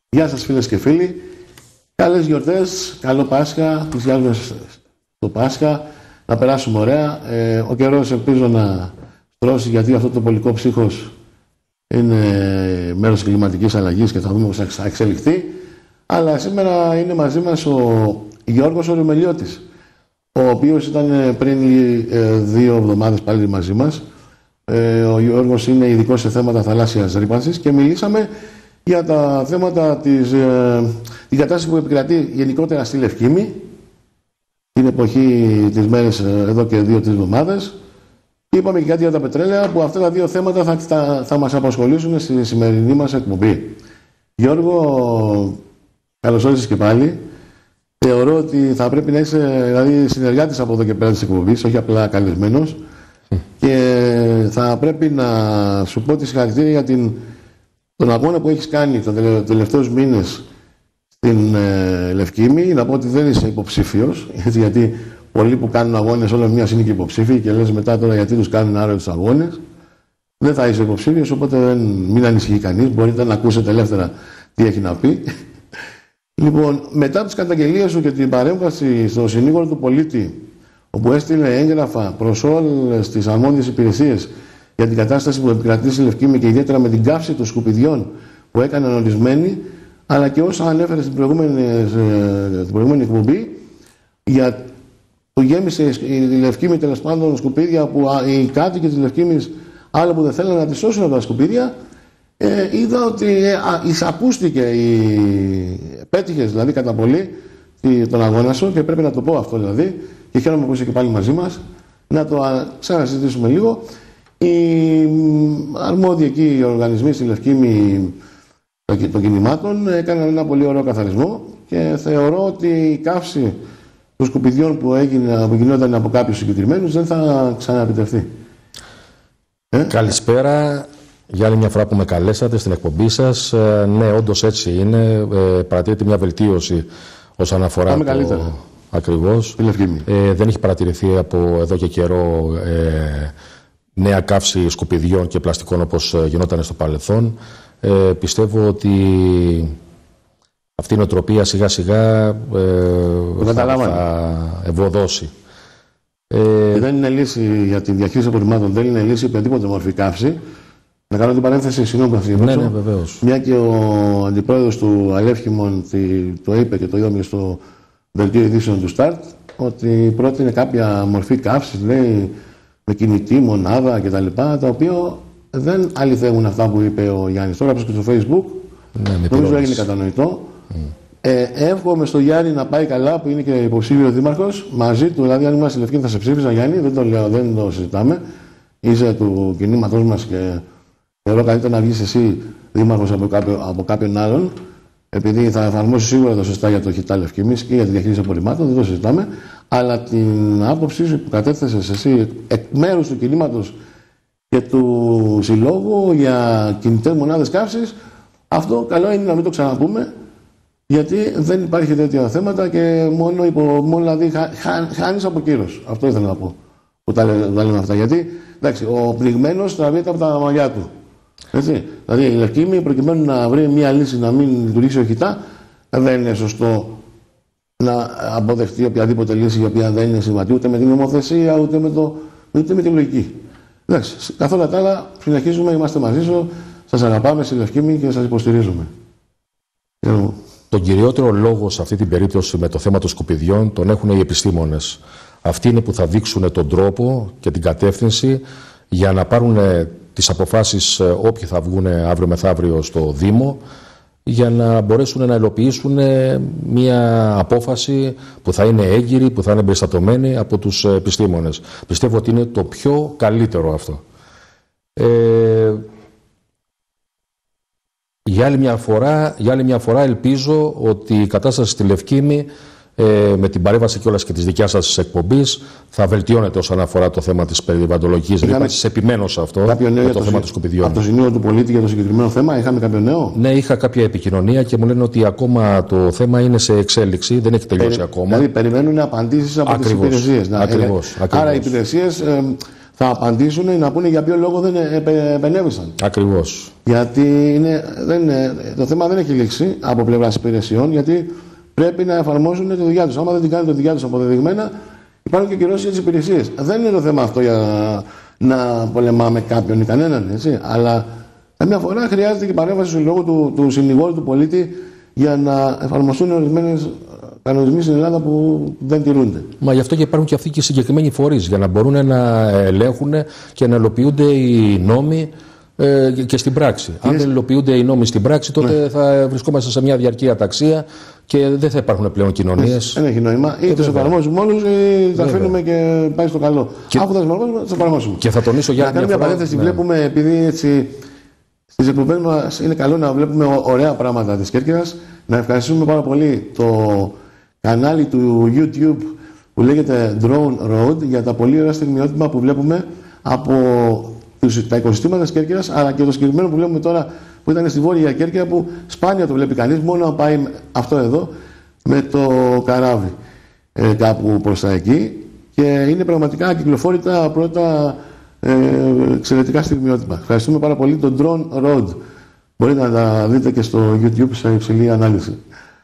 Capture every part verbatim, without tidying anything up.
Γεια σας φίλες και φίλοι. Καλές γιορτές, καλό Πάσχα, πλησιάζουμε στο Πάσχα, να περάσουμε ωραία. Ε, ο καιρός ελπίζω να στρώσει, γιατί αυτό το πολικό ψύχος είναι μέρος της κλιματικής αλλαγής και θα δούμε πώς θα εξελιχθεί. Αλλά σήμερα είναι μαζί μας ο Γιώργος ο Ρουμελιώτης, ο οποίος ήταν πριν ε, δύο εβδομάδες πάλι μαζί μας. Ε, ο Γιώργος είναι ειδικός σε θέματα θαλάσσιας ρύπανσης και μιλήσαμε για τα θέματα της ε, την κατάσταση που επικρατεί γενικότερα στη Λευκήμη την εποχή της μέρες ε, εδώ και δύο-τρεις εβδομάδες. Και είπαμε και κάτι για τα πετρέλαια, που αυτά τα δύο θέματα θα, θα, θα μας απασχολήσουν στη σημερινή μας εκπομπή. Γιώργο, καλώς όρισες και πάλι. Θεωρώ ότι θα πρέπει να είσαι δηλαδή συνεργάτης από εδώ και πέρα της εκπομπής, όχι απλά καλεσμένος. Και θα πρέπει να σου πω τη συγχαρητήρια για την, τον αγώνα που έχεις κάνει τους τελε, τελευταίους μήνες στην ε, Λευκήμη. Να πω ότι δεν είσαι υποψήφιος, έτσι, γιατί πολλοί που κάνουν αγώνες όλα μια είναι και υποψήφιοι και λες μετά τώρα γιατί τους κάνουν άρρωστους τους αγώνες. Δεν θα είσαι υποψήφιος, οπότε δεν, μην ανησυχεί κανείς. Μπορείτε να ακούσετε ελεύθερα τι έχει να πει. Λοιπόν, μετά τις καταγγελίες σου και την παρέμβαση στο συνήγορο του πολίτη, όπου έστειλε έγγραφα προς όλες τις αρμόδιες υπηρεσίες για την κατάσταση που επικρατεί στη Λευκήμη και ιδιαίτερα με την καύση των σκουπιδιών που έκαναν ορισμένοι, αλλά και όσα ανέφερε στην προηγούμενη, στην προηγούμενη εκπομπή, για που γέμισε η Λευκήμη τέλος πάντων σκουπίδια που οι κάτοικοι της Λευκήμης, άλλο που δεν θέλανε να τις σώσουν από τα σκουπίδια, ε, είδα ότι ε, εισακούστηκε, η... πέτυχες δηλαδή κατά πολύ τον αγώνα σου και πρέπει να το πω αυτό δηλαδή. Και χαίρομαι που είσαι και πάλι μαζί μας, να το ξανασυζητήσουμε λίγο. Οι αρμόδιοι εκεί οι οργανισμοί στη Λευκήμη των κινημάτων έκαναν ένα πολύ ωραίο καθαρισμό και θεωρώ ότι η καύση των σκουπιδιών που, έγινε, που γινόταν από κάποιους συγκεκριμένους δεν θα ξαναεπιτευχθεί. Ε? Καλησπέρα. Για άλλη μια φορά που με καλέσατε στην εκπομπή σας. Ε, ναι, όντως έτσι είναι. Ε, παρατηρείται μια βελτίωση όσον αφορά Πάμε το... καλύτερα. Ακριβώς. Ε, δεν έχει παρατηρηθεί από εδώ και καιρό ε, νέα καύση σκουπιδιών και πλαστικών όπως γινόταν στο παρελθόν. Ε, πιστεύω ότι αυτή η νοοτροπία σιγά σιγά ε, θα, θα ευωδώσει. Ε, δεν είναι λύση για τη διαχείριση απορριμμάτων, δεν είναι λύση οποιαδήποτε μορφή καύση. Να κάνω την παρένθεση, συγγνώμη που θα ναι, ναι, βεβαίως. Μια και ο αντιπρόεδρος του Αλεύχημων το είπε και το είδαμε στο δελτίο ειδήσεων του Start, ότι πρότεινε κάποια μορφή καύσης, λέει, με κινητή μονάδα κτλ. Τα, τα οποία δεν αληθεύουν αυτά που είπε ο Γιάννης. Τώρα και στο Facebook, ναι, νομίζω έγινε κατανοητό. Mm. Ε, εύχομαι στο Γιάννη να πάει καλά, που είναι και υποψήφιο δήμαρχος. Μαζί του, δηλαδή, αν ήμουν στη Λευκή, θα σε ψήφιζα, Γιάννη, δεν το λέω, δεν το συζητάμε. Είσαι του κινήματός μας και θεωρώ καλύτερα να βγεις εσύ δήμαρχος από, κάποιο, από κάποιον άλλον. Επειδή θα εφαρμόσει σίγουρα το σωστά για το χιτά Λευκήμης και για τη διαχείριση απορριμμάτων, δεν το συζητάμε. Αλλά την άποψή σου που κατέθεσες εσύ εκ μέρους του κινήματος και του συλλόγου για κινητές μονάδες καύσης, αυτό καλό είναι να μην το ξαναπούμε, γιατί δεν υπάρχει τέτοια θέματα και μόνο, υπο, μόνο δηλαδή, χα, χα, χάνεις από κύρος. Αυτό ήθελα να πω. Που τα, τα λέμε αυτά. Γιατί εντάξει, ο πληγμένος τραβείται από τα μαλλιά του. Έτσι. Δηλαδή η Λευκήμη, προκειμένου να βρει μια λύση να μην λειτουργήσει οχητά, δεν είναι σωστό να αποδεχτεί οποιαδήποτε λύση η οποία δεν είναι συμβατή ούτε με την νομοθεσία ούτε με, το, ούτε με τη λογική. Εντάξει, καθ' όλα τα άλλα, συνεχίζουμε, είμαστε μαζί σου, σας αγαπάμε στη Λευκήμη και σας υποστηρίζουμε. Τον κυριότερο λόγο σε αυτή την περίπτωση με το θέμα των σκουπιδιών τον έχουν οι επιστήμονες. Αυτοί είναι που θα δείξουν τον τρόπο και την κατεύθυνση για να πάρουν τις αποφάσεις όποιοι θα βγουν αύριο μεθαύριο στο Δήμο, για να μπορέσουν να υλοποιήσουν μια απόφαση που θα είναι έγκυρη, που θα είναι εμπεριστατωμένη από τους επιστήμονες. Πιστεύω ότι είναι το πιο καλύτερο αυτό. Ε, για, άλλη μια φορά, για άλλη μια φορά ελπίζω ότι η κατάσταση στη Λευκήμη, Ε, με την παρέμβαση κιόλας και της δικιάς σας εκπομπής, θα βελτιώνεται όσον αφορά το θέμα της περιβαλλοντολογικής ρήπανσης. Επιμένω σε αυτό, για το θέμα των σκουπιδιών. Από το συνήγορο του πολίτη για το συγκεκριμένο θέμα, είχαμε κάποιο νέο? Ναι, είχα κάποια επικοινωνία και μου λένε ότι ακόμα το θέμα είναι σε εξέλιξη, δεν έχει τελειώσει Περι... ακόμα. Δηλαδή, περιμένουν απαντήσεις από τις υπηρεσίες. Ακριβώς, ακριβώς. Άρα, οι υπηρεσίες ε, θα απαντήσουν να πούνε για ποιο λόγο δεν επενέβησαν. Ακριβώς. Γιατί είναι, δεν είναι, το θέμα δεν έχει λήξει από πλευράς υπηρεσιών, γιατί πρέπει να εφαρμόζουν τη δουλειά τους. Άμα δεν την κάνουν τη δουλειά τους αποδεδειγμένα, υπάρχουν και κυρώσεις για τις υπηρεσίες. Δεν είναι το θέμα αυτό για να πολεμάμε κάποιον ή κανέναν, έτσι. Αλλά καμιά φορά χρειάζεται και παρέμβαση στο λόγο του, του συνηγόρου του πολίτη για να εφαρμοστούν ορισμένες κανονισμοί στην Ελλάδα που δεν τηρούνται. Μα γι' αυτό και υπάρχουν και αυτοί και συγκεκριμένοι φορείς για να μπορούν να ελέγχουν και να υλοποιούνται οι νόμοι ε, και στην πράξη. Αν δεν υλοποιούνται οι νόμοι στην πράξη, τότε ναι. θα βρισκόμαστε σε μια διαρκή αταξία και δεν θα υπάρχουν πλέον κοινωνίες. Δεν έχει νόημα. Ή τους εφαρμόζουμε όλους ή τα αφήνουμε και πάει στο καλό. Και... Αφού θα εφαρμόσουμε, θα εφαρμόσουμε. Και θα τονίσω για να μια μια φορά. παρένθεση, Ναι. βλέπουμε, επειδή έτσι στις εκπομπές μας είναι καλό να βλέπουμε ωραία πράγματα της Κέρκυρας. Να ευχαριστούμε πάρα πολύ το κανάλι του YouTube που λέγεται Drone Road για τα πολύ ωραία στιγμιότυπα που βλέπουμε από τα οικοσυστήματα της Κέρκυρας, αλλά και το συγκεκριμένο που βλέπουμε τώρα που ήταν στη Βόρεια Κέρκυρα, που σπάνια το βλέπει κανείς, μόνο να πάει αυτό εδώ με το καράβι ε, κάπου προς τα εκεί, και είναι πραγματικά κυκλοφόρητα πρώτα ε, εξαιρετικά στιγμιότυπα. Ευχαριστούμε πάρα πολύ το Drone Road. Μπορείτε να τα δείτε και στο YouTube σε υψηλή ανάλυση.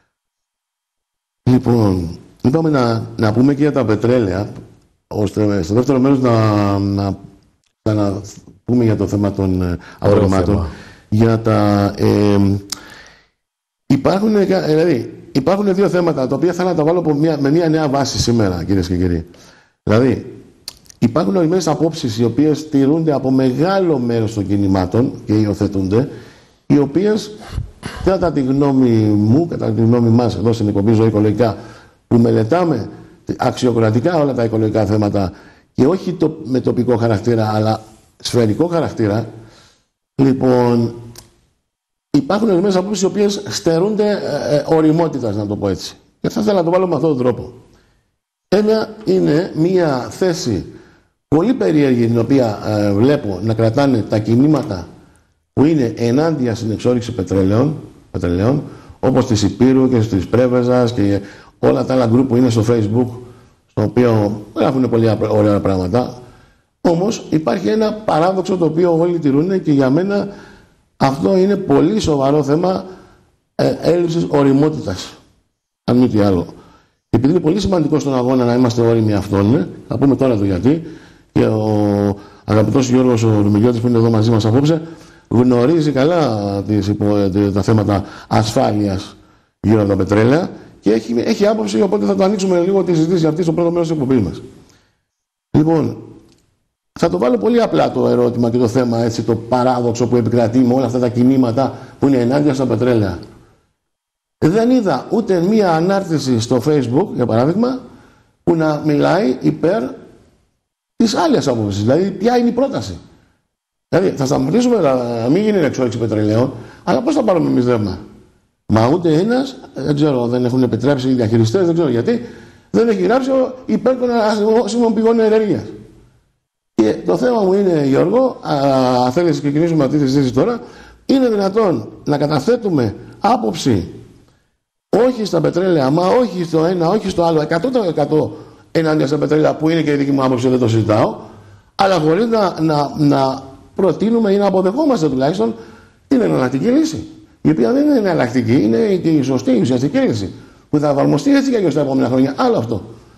Λοιπόν, είπαμε να, να πούμε και για τα πετρέλαια, ώστε στο δεύτερο μέρος να, να, να πούμε για το θέμα των ε, απορριμμάτων. Για τα, ε, υπάρχουν, δηλαδή, υπάρχουν δύο θέματα τα οποία θα να τα βάλω από μια, με μια νέα βάση σήμερα, κυρίες και κύριοι. Δηλαδή, υπάρχουν ορισμένες απόψεις οι οποίες τηρούνται από μεγάλο μέρος των κινημάτων και υιοθετούνται, οι οποίες, κατά τη γνώμη μου, κατά τη γνώμη μας εδώ στην εκπομπή Ζωή Οικολογικά, που μελετάμε αξιοκρατικά όλα τα οικολογικά θέματα και όχι το, με τοπικό χαρακτήρα, αλλά σφαιρικό χαρακτήρα, λοιπόν, υπάρχουν ορισμένες απόψεις οι οποίες στερούνται ε, ε, οριμότητας, να το πω έτσι. Και θα ήθελα να το βάλω με αυτόν τον τρόπο. Ένα είναι μία θέση πολύ περίεργη, την οποία ε, βλέπω να κρατάνε τα κινήματα που είναι ενάντια στην εξόρυξη πετρελαίων, πετρελαίων όπως της Υπήρου και της Πρέβεζας και όλα τα άλλα γκρουπ που είναι στο Facebook, στο οποίο γράφουν πολύ ωραία πράγματα. Όμως υπάρχει ένα παράδοξο το οποίο όλοι τηρούν και για μένα αυτό είναι πολύ σοβαρό θέμα ε, έλλειψης οριμότητας. Αν μη τι άλλο. Επειδή είναι πολύ σημαντικό στον αγώνα να είμαστε όριμοι αυτόν, θα πούμε τώρα το γιατί, και ο αγαπητός Γιώργος ο Ρουμιλιώτης που είναι εδώ μαζί μας απόψε, γνωρίζει καλά τις, τα θέματα ασφάλειας γύρω από τα πετρέλαια και έχει, έχει άποψη, οπότε θα το ανοίξουμε λίγο τη συζήτηση αυτή στο πρώτο μέρος της εκπομπής μας. Λοιπόν, θα το βάλω πολύ απλά το ερώτημα και το θέμα, έτσι, το παράδοξο που επικρατεί με όλα αυτά τα κινήματα που είναι ενάντια στα πετρέλαια. Δεν είδα ούτε μία ανάρτηση στο Facebook, για παράδειγμα, που να μιλάει υπέρ της άλλης άποψης. Δηλαδή, ποια είναι η πρόταση. Δηλαδή, θα σταματήσουμε να μην γίνει εξόρυξη πετρελαίων, αλλά πώς θα πάρουμε εμείς ρεύμα. Μα ούτε ένας, δεν ξέρω, δεν έχουν επιτρέψει οι διαχειριστές, δεν ξέρω γιατί, δεν έχει γράψει υπέρ των ανανεώσιμων πηγών ενέργειας. Και το θέμα μου είναι, Γιώργο, αν θέλεις να ξεκινήσουμε αυτή τη συζήτηση τώρα, είναι δυνατόν να καταθέτουμε άποψη όχι στα πετρέλαια, μα όχι στο ένα, όχι στο άλλο, εκατό τοις εκατό ενάντια στα πετρέλαια, που είναι και η δική μου άποψη, δεν το συζητάω, αλλά χωρίς να, να, να προτείνουμε ή να αποδεχόμαστε τουλάχιστον την εναλλακτική λύση. Η οποία δεν είναι εναλλακτική, είναι και η σωστή, η ουσιαστική λύση, που θα εφαρμοστεί έτσι και για τα επόμενα χρόνια. Άλλο αυτό.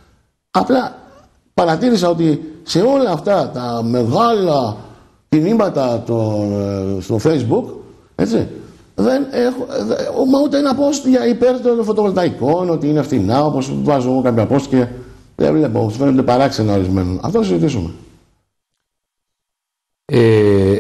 Απλά παρατήρησα ότι σε όλα αυτά τα μεγάλα κινήματα το, στο Facebook, έτσι, δεν έχω, μα ούτε ένα post για υπέρ των φωτοβολταϊκών, ότι είναι φθηνά, όπως βάζω εγώ κάποια post και δεν βλέπω, φαίνονται παράξενα ορισμένων. Αυτό θα συζητήσουμε. Ε,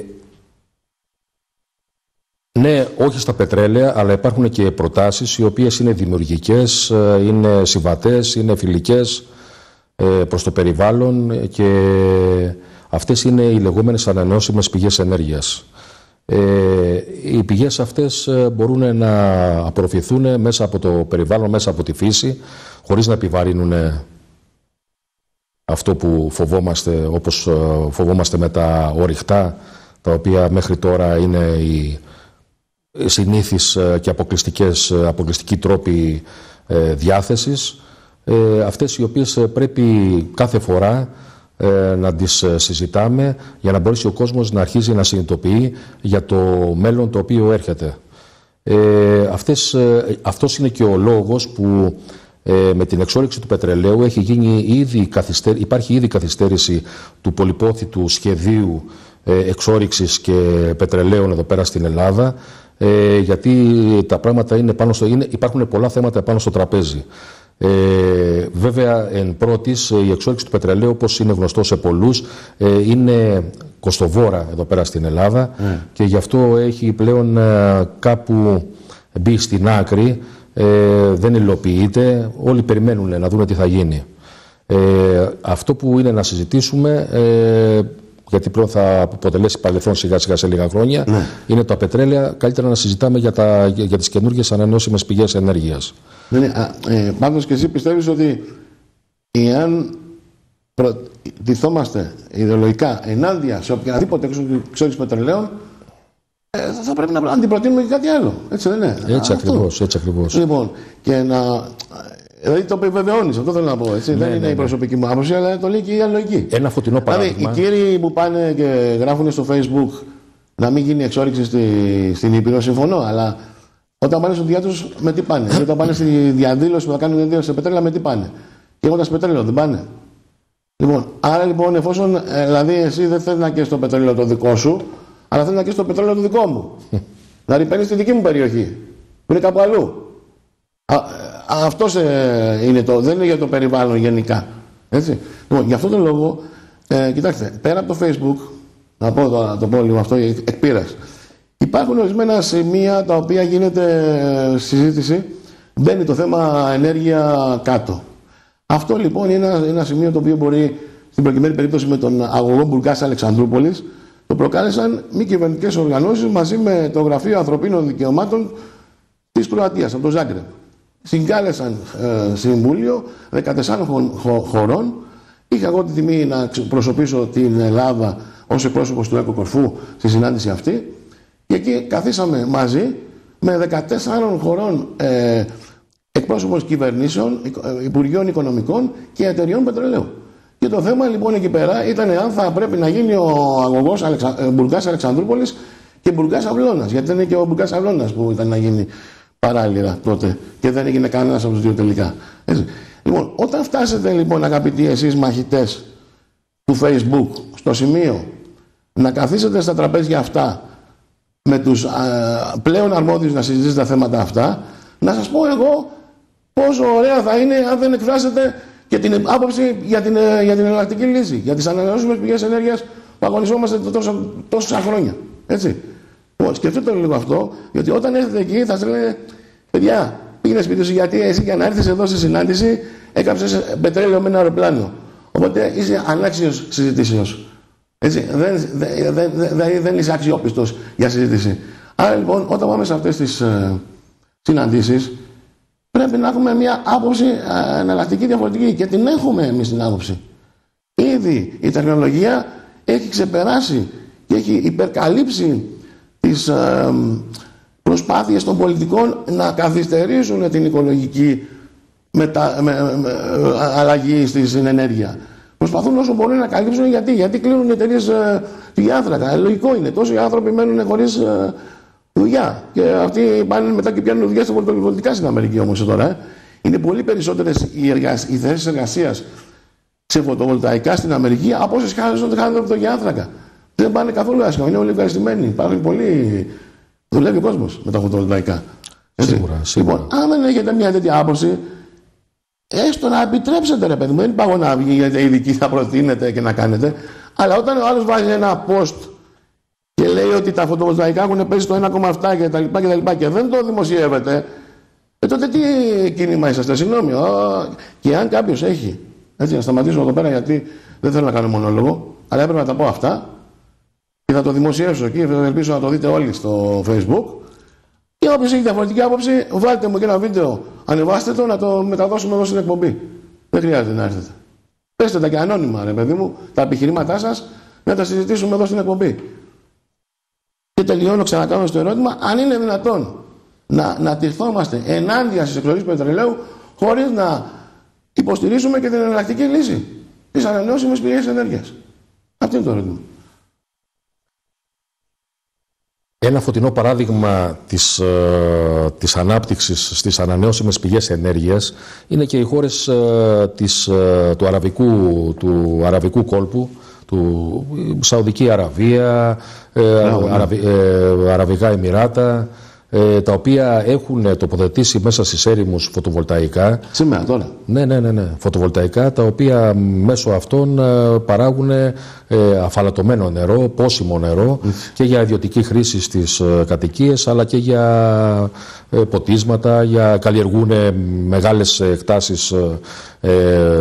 ναι, όχι στα πετρέλαια, αλλά υπάρχουν και προτάσεις οι οποίες είναι δημιουργικές, είναι συμβατές, είναι φιλικές ε, προς το περιβάλλον, και αυτές είναι οι λεγόμενες ανανεώσιμες πηγές ενέργειας. Ε, οι πηγές αυτές μπορούν να απορροφηθούν μέσα από το περιβάλλον, μέσα από τη φύση, χωρίς να επιβαρύνουν αυτό που φοβόμαστε, όπως φοβόμαστε με τα ορυκτά, τα οποία μέχρι τώρα είναι οι συνήθεις και αποκλειστικές, αποκλειστικοί τρόποι διάθεσης, αυτές οι οποίες πρέπει κάθε φορά ε, να τις συζητάμε για να μπορέσει ο κόσμος να αρχίζει να συνειδητοποιεί για το μέλλον το οποίο έρχεται. Ε, αυτές, ε, αυτός είναι και ο λόγος που ε, με την εξόρυξη του πετρελαίου έχει γίνει ήδη καθυστέρη, υπάρχει ήδη καθυστέρηση του πολυπόθητου σχεδίου ε, εξόρυξης και πετρελαίων εδώ πέρα στην Ελλάδα, ε, γιατί τα πράγματα είναι πάνω στο, είναι, υπάρχουν πολλά θέματα πάνω στο τραπέζι. Ε, βέβαια, εν πρώτης, η εξόρυξη του πετρελαίου, όπως είναι γνωστό σε πολλούς, ε, είναι κοστοβόρα εδώ πέρα στην Ελλάδα mm. και γι' αυτό έχει πλέον ε, κάπου μπει στην άκρη, ε, δεν υλοποιείται, όλοι περιμένουν να δούμε τι θα γίνει. Ε, αυτό που είναι να συζητήσουμε, ε, γιατί πλέον θα αποτελέσει παρελθόν σιγά σιγά σε λίγα χρόνια, mm. είναι τα πετρέλαια. Καλύτερα να συζητάμε για, τα, για, για τις καινούργιες ανανεώσιμες πηγές ενέργειας. Ναι, ε, πάντως και εσύ πιστεύεις ότι εάν προτιθόμαστε ιδεολογικά ενάντια σε οποιαδήποτε εξόρυξη πετρελαίων, ε, θα πρέπει να αντιπροτείνουμε και κάτι άλλο. Έτσι δεν είναι? Έτσι ακριβώς, έτσι ακριβώς. Λοιπόν, και να... Δηλαδή το επιβεβαιώνεις, αυτό θέλω να πω. Έτσι. Ναι, δεν ναι, είναι ναι. η προσωπική μου άποψη, αλλά το λέει και η λογική. Ένα φωτεινό παράδειγμα. Δηλαδή, οι κύριοι που πάνε και γράφουν στο Facebook να μην γίνει εξόρυξη στη, στην Ήπειρο, συμφωνώ, αλλά όταν πάνε στο δουλειά τους, με τι πάνε? Όταν πάνε στη διαδήλωση που θα κάνουν διαδήλωση σε πετρέλαια, με τι πάνε? Και έχοντας πετρέλαιο, δεν πάνε? Λοιπόν, άρα λοιπόν, εφόσον ε, δηλαδή εσύ δεν θέλεις να καίσεις το πετρέλαιο το δικό σου, αλλά θέλεις να καίσεις το πετρέλαιο το δικό μου. Δηλαδή παίρνεις στη δική μου περιοχή, που είναι κάπου αλλού. Α, αυτός ε, είναι το, δεν είναι για το περιβάλλον γενικά. Έτσι. Λοιπόν, γι' αυτόν τον λόγο, ε, κοιτάξτε, πέρα από το Facebook, να πω το, το πω λίγο αυτό εκ πείρας, υπάρχουν ορισμένα σημεία τα οποία γίνεται συζήτηση, μπαίνει το θέμα ενέργεια κάτω. Αυτό λοιπόν είναι ένα, ένα σημείο το οποίο μπορεί, στην προκειμένη περίπτωση με τον αγωγό Μπουργκάς Αλεξανδρούπολης, το προκάλεσαν μη κυβερνητικές οργανώσεις μαζί με το Γραφείο Ανθρωπίνων Δικαιωμάτων της Κροατίας, από το Ζάγκρεπ. Συγκάλεσαν ε, συμβούλιο δεκατεσσάρων χω, χω, χωρών. Είχα εγώ τη τιμή να προσωπήσω την Ελλάδα ως εκπρόσωπος του ΕΚΟ Κορφού στη συνάντηση αυτή. Και εκεί καθίσαμε μαζί με δεκατέσσερις χωρών ε, εκπρόσωπος κυβερνήσεων, Υπουργείων Οικονομικών και εταιριών πετρελαίου. Και το θέμα λοιπόν εκεί πέρα ήταν αν θα πρέπει να γίνει ο αγωγός Αλεξα... Μπουργκάς Αλεξανδρούπολης και Μπουργκάς Αυλώνας. Γιατί δεν είναι και ο Μπουργκάς Αυλώνας που ήταν να γίνει παράλληλα τότε και δεν έγινε κανένας από τους δύο τελικά. Έτσι. Λοιπόν, όταν φτάσετε λοιπόν, αγαπητοί εσείς μαχητές του Facebook, στο σημείο να καθίσετε στα τραπέζια αυτά με τους α, πλέον αρμόδιους να συζητήσετε τα θέματα αυτά, να σας πω εγώ πόσο ωραία θα είναι αν δεν εκφράσετε και την άποψη για την, για την εναλλακτική λύση, για τις ανανεώσιμες πηγές ενέργειας που αγωνιζόμαστε τόσο, τόσα χρόνια. Έτσι. Σκεφτείτε λίγο αυτό, γιατί όταν έρθετε εκεί θα σας λένε, παιδιά, πήγαινε σπίτι σου, γιατί εσύ για να έρθεις εδώ στη συνάντηση έκαψες πετρέλαιο με ένα αεροπλάνο. Οπότε είσαι ανάξιος συζητήσεως. Έτσι, δεν, δεν, δεν, δεν, δεν είσαι αξιόπιστος για συζήτηση. Άρα λοιπόν, όταν πάμε σε αυτές τις ε, συναντήσεις, πρέπει να έχουμε μια άποψη ε, εναλλακτική διαφορετική. Και την έχουμε εμείς την άποψη. Ήδη η τεχνολογία έχει ξεπεράσει και έχει υπερκαλύψει τις ε, προσπάθειες των πολιτικών να καθυστερήσουν την οικολογική μετα, με, με, αλλαγή στην ενέργεια. Προσπαθούν όσο μπορούν να καλύψουν, γιατί, γιατί κλείνουν οι εταιρείες ε, τη άνθρακα. Ε, λογικό είναι. Τόσοι άνθρωποι μένουν χωρίς ε, δουλειά. Και αυτοί πάνε μετά και πιάνουν δουλειά στα φωτοβολταϊκά στην Αμερική όμως τώρα. Ε. Είναι πολύ περισσότερες οι, εργασ... οι θέσεις εργασίας σε φωτοβολταϊκά στην Αμερική από όσες χάνονται από το άνθρακα. Δεν πάνε καθόλου άσχημα. Είναι όλοι ευχαριστημένοι. Υπάρχουν πολλοί. Δουλεύει ο κόσμος με τα φωτοβολταϊκά. Σίγουρα, σίγουρα. Λοιπόν, αν δεν έχετε μια τέτοια άποψη, έστω να επιτρέψετε, ρε παιδί μου, δεν πάω να βγει γιατί ειδικοί θα προτείνετε και να κάνετε, αλλά όταν ο άλλος βάζει ένα post και λέει ότι τα φωτοβολταϊκά έχουν πέσει στο ένα κόμμα επτά και τα λοιπά και τα λοιπά και δεν το δημοσιεύετε, ε, τότε τι κίνημα είσαστε? Συγγνώμη. Και αν κάποιος έχει, έτσι να σταματήσουμε εδώ πέρα γιατί δεν θέλω να κάνω μονόλογο, αλλά έπρεπε να τα πω αυτά και θα το δημοσιεύσω εκεί, ελπίζω να το δείτε όλοι στο Facebook. Και όποιος έχει διαφορετική άποψη, βάλτε μου και ένα βίντεο, ανεβάστε το, να το μεταδώσουμε εδώ στην εκπομπή. Δεν χρειάζεται να έρθετε. Πέστε τα και ανώνυμα, ρε παιδί μου, τα επιχειρήματά σας, να τα συζητήσουμε εδώ στην εκπομπή. Και τελειώνω, ξανακάνω στο ερώτημα, αν είναι δυνατόν να, να τυρθόμαστε ενάντια στις εξορύξεις πετρελαίου, χωρίς να υποστηρίζουμε και την εναλλακτική λύση. τις ανανεώσιμες πηγές ενέργειας. Αυτό είναι το ερώτημα. Ένα φωτεινό παράδειγμα της, ε, της ανάπτυξης στις ανανεώσιμες πηγές ενέργειας είναι και οι χώρες ε, της, ε, του, αραβικού, του αραβικού κόλπου, του Σαουδική Αραβία, ε, Αραβι, ε, Αραβικά Εμιράτα, ε, τα οποία έχουν τοποθετήσει μέσα στις έρημους φωτοβολταϊκά. Σήμερα, τώρα. Ναι, ναι, ναι, ναι. Φωτοβολταϊκά, τα οποία μέσω αυτών ε, παράγουν ε, αφαλατωμένο νερό, πόσιμο νερό mm. και για ιδιωτική χρήση στις ε, κατοικίες, αλλά και για ε, ποτίσματα, για καλλιεργούν ε, μεγάλες εκτάσεις ε, ε,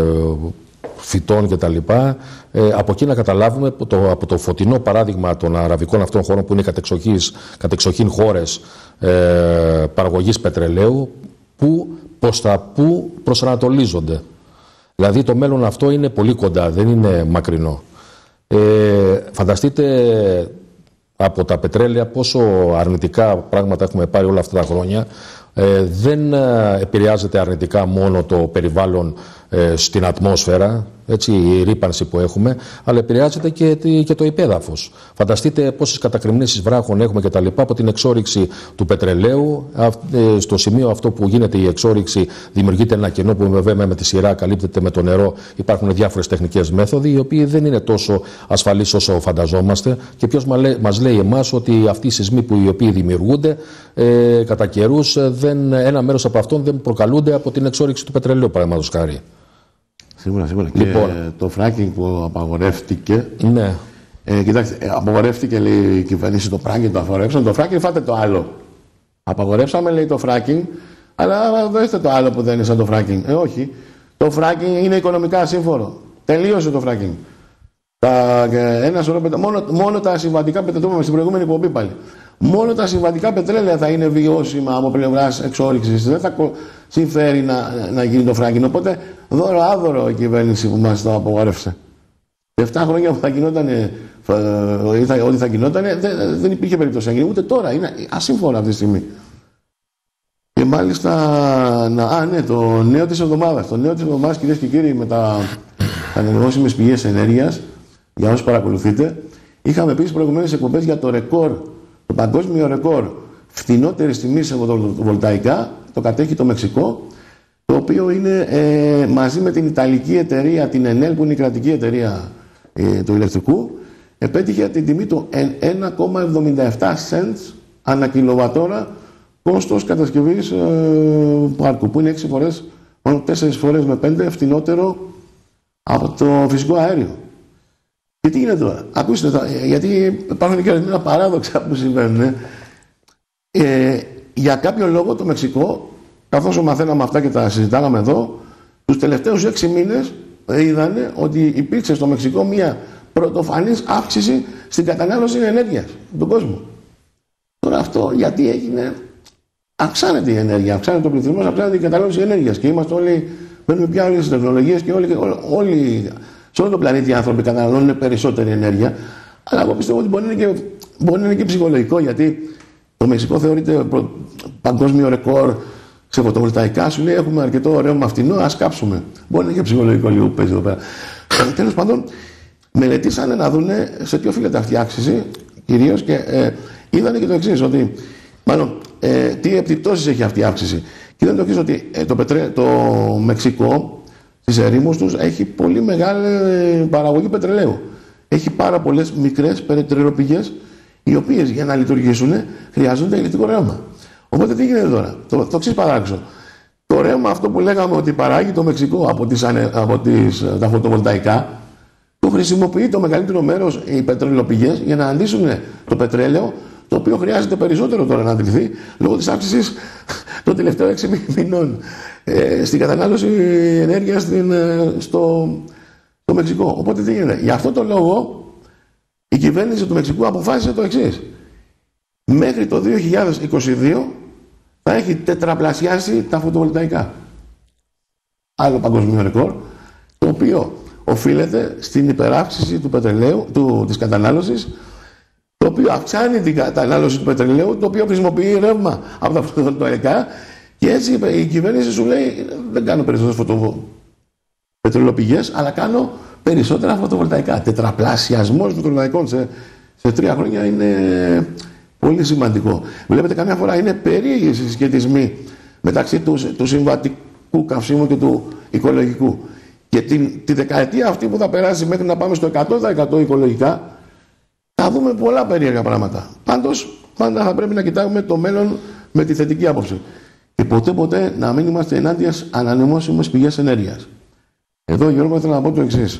φυτών κτλ. Ε, από εκεί να καταλάβουμε το, από το φωτεινό παράδειγμα των αραβικών αυτών χώρων που είναι κατεξοχήν χώρες ε, παραγωγής πετρελαίου, που προς τα που προσανατολίζονται. Δηλαδή το μέλλον αυτό είναι πολύ κοντά, δεν είναι μακρινό. Ε, φανταστείτε από τα πετρέλαια πόσο αρνητικά πράγματα έχουμε πάρει όλα αυτά τα χρόνια. Ε, δεν ε, επηρεάζεται αρνητικά μόνο το περιβάλλον ε, στην ατμόσφαιρα, έτσι, η ρύπανση που έχουμε, αλλά επηρεάζεται και, και το υπέδαφος. Φανταστείτε πόσες κατακριμνήσεις βράχων έχουμε και τα λοιπά από την εξόρυξη του πετρελαίου. Ε, στο σημείο αυτό που γίνεται η εξόρυξη δημιουργείται ένα κενό που βέβαια με τη σειρά καλύπτεται με το νερό. Υπάρχουν διάφορες τεχνικές μέθοδοι, οι οποίοι δεν είναι τόσο ασφαλείς όσο φανταζόμαστε. Και ποιος μας λέει εμάς ότι αυτοί οι σεισμοί που οι οποίοι δημιουργούνται ε, κατά καιρούς, δεν, ένα μέρος από αυτών δεν προκαλούνται από την εξόρυξη του πετρελαίου, παραδείγματος χάρη. Σίγουρα, σίγουρα. Λοιπόν, και το fracking που απαγορεύτηκε. Ναι. Ε, κοιτάξτε, απαγορεύτηκε, λέει η κυβέρνηση, το fracking, το απαγορεύσαν. Το fracking, φάτε το άλλο. Απαγορεύσαμε, λέει, το fracking, αλλά δέστε το άλλο που δεν είναι σαν το fracking. Ε, όχι. Το fracking είναι οικονομικά σύμφωνο. Τελείωσε το fracking. Τα, ένα σωρό, μόνο, μόνο τα συμβατικά πετρέλαια, το είπαμε στην προηγούμενη εκπομπή πάλι. Μόνο τα συμβατικά πετρέλαια θα είναι βιώσιμα από πλευράς εξόρυξης. Δεν θα συμφέρει να, να γίνει το fracking. Οπότε δώρο άδωρο η κυβέρνηση που μας το απογόρευσε. εφτά χρόνια που θα γινόταν, ό,τι θα γινόταν, δεν, δεν υπήρχε περίπτωση να γίνει. Ούτε τώρα. Είναι ασύμφωνα αυτή τη στιγμή. Και μάλιστα, να, α, ναι, το νέο της εβδομάδας. Το νέο της εβδομάδας, κυρίες και κύριοι, με τα ανανεώσιμες πηγές ενέργειας, για όσους παρακολουθείτε, είχαμε επίσης προηγουμένες εκπομπές για το ρεκόρ, το παγκόσμιο ρεκόρ φθηνότερης τιμής σε φωτοβολταϊκά. Το κατέχει το Μεξικό, το οποίο είναι ε, μαζί με την Ιταλική εταιρεία, την Ενέλ, που είναι η κρατική εταιρεία ε, του ηλεκτρικού, επέτυχε την τιμή του ένα κόμμα εβδομήντα επτά cents ανά κιλοβατόρα κόστος κατασκευής ε, πάρκου, που είναι έξι φορές, μόνο τέσσερις φορές με πέντε φθηνότερο από το φυσικό αέριο. Και τι γίνεται τώρα? Ακούστε, γιατί υπάρχουν και ορισμένα παράδοξα που συμβαίνουν. Ε, για κάποιο λόγο το Μεξικό, καθώς μαθαίναμε αυτά και τα συζητάγαμε εδώ, τους τελευταίους έξι μήνες είδανε ότι υπήρξε στο Μεξικό μια πρωτοφανής αύξηση στην κατανάλωση ενέργειας στον κόσμο. Τώρα αυτό γιατί έγινε? Αυξάνεται η ενέργεια, αυξάνεται το πληθυσμός, αυξάνεται η κατανάλωση ενέργειας και είμαστε όλοι, παίρνουμε πια όλες τις τεχνολογίες και όλοι, όλοι, όλοι σε όλο τον πλανήτη οι άνθρωποι καταναλώνουν περισσότερη ενέργεια. Αλλά εγώ πιστεύω ότι μπορεί να είναι και, μπορεί να είναι και ψυχολογικό, γιατί το Μεξικό θεωρείται παγκόσμιο ρεκόρ σε φωτοβολταϊκά. Σου λέει: έχουμε αρκετό ρεύμα φτηνό, ας κάψουμε. Μπορεί να είναι και ψυχολογικό λίγο που παίζει εδώ πέρα. Τέλος πάντων, μελετήσανε να δουν σε τι οφείλεται αυτή η αύξηση κυρίως και ε, είδανε και το εξής, ότι μάλλον ε, τι επιπτώσεις έχει αυτή η αύξηση. Και είδανε το εξής, ότι ε, το, πετρέ, το Μεξικό στις ερήμους τους έχει πολύ μεγάλη παραγωγή πετρελαίου. Έχει πάρα πολλές μικρές πετρελαιοπηγές, οι οποίες για να λειτουργήσουν χρειάζονται ηλεκτρικό ρεύμα. Οπότε τι γίνεται τώρα? Το, το εξής παράξενο. Το ρεύμα αυτό που λέγαμε ότι παράγει το Μεξικό από, τις, από τις, τα φωτοβολταϊκά, το χρησιμοποιεί το μεγαλύτερο μέρος οι πετρελαιοπηγές για να αντλήσουν το πετρέλαιο, το οποίο χρειάζεται περισσότερο τώρα να αντληθεί λόγω της αύξησης των τελευταίων έξι μηνών ε, στην κατανάλωση ενέργειας στην, ε, στο, στο Μεξικό. Οπότε τι γίνεται? Γι' αυτό το λόγο η κυβέρνηση του Μεξικού αποφάσισε το εξής. Μέχρι το δύο χιλιάδες είκοσι δύο θα έχει τετραπλασιάσει τα φωτοβολταϊκά. Άλλο παγκοσμίο ρεκόρ, το οποίο οφείλεται στην υπεράυξηση του πετρελαίου, του, της κατανάλωσης, το οποίο αυξάνει την κατανάλωση του πετρελαίου, το οποίο χρησιμοποιεί ρεύμα από τα φωτοβολταϊκά, και έτσι η κυβέρνηση σου λέει: δεν κάνω περισσότερες φωτοβολταϊκές πετρελαιοπηγές, αλλά κάνω περισσότερα φωτοβολταϊκά. Τετραπλασιασμός φωτοβολταϊκών σε, σε τρία χρόνια είναι πολύ σημαντικό. Βλέπετε, καμιά φορά είναι περίεργοι οι συσχετισμοί μεταξύ του, του συμβατικού καυσίμου και του οικολογικού. Και την, τη δεκαετία αυτή που θα περάσει μέχρι να πάμε στο εκατό τοις εκατό οικολογικά, θα δούμε πολλά περίεργα πράγματα. Πάντως, πάντα θα πρέπει να κοιτάμε το μέλλον με τη θετική άποψη. Και ποτέ ποτέ να μην είμαστε ενάντια ανανεώσιμες πηγές ενέργειας. Εδώ, Γιώργο, θέλω να πω το εξής.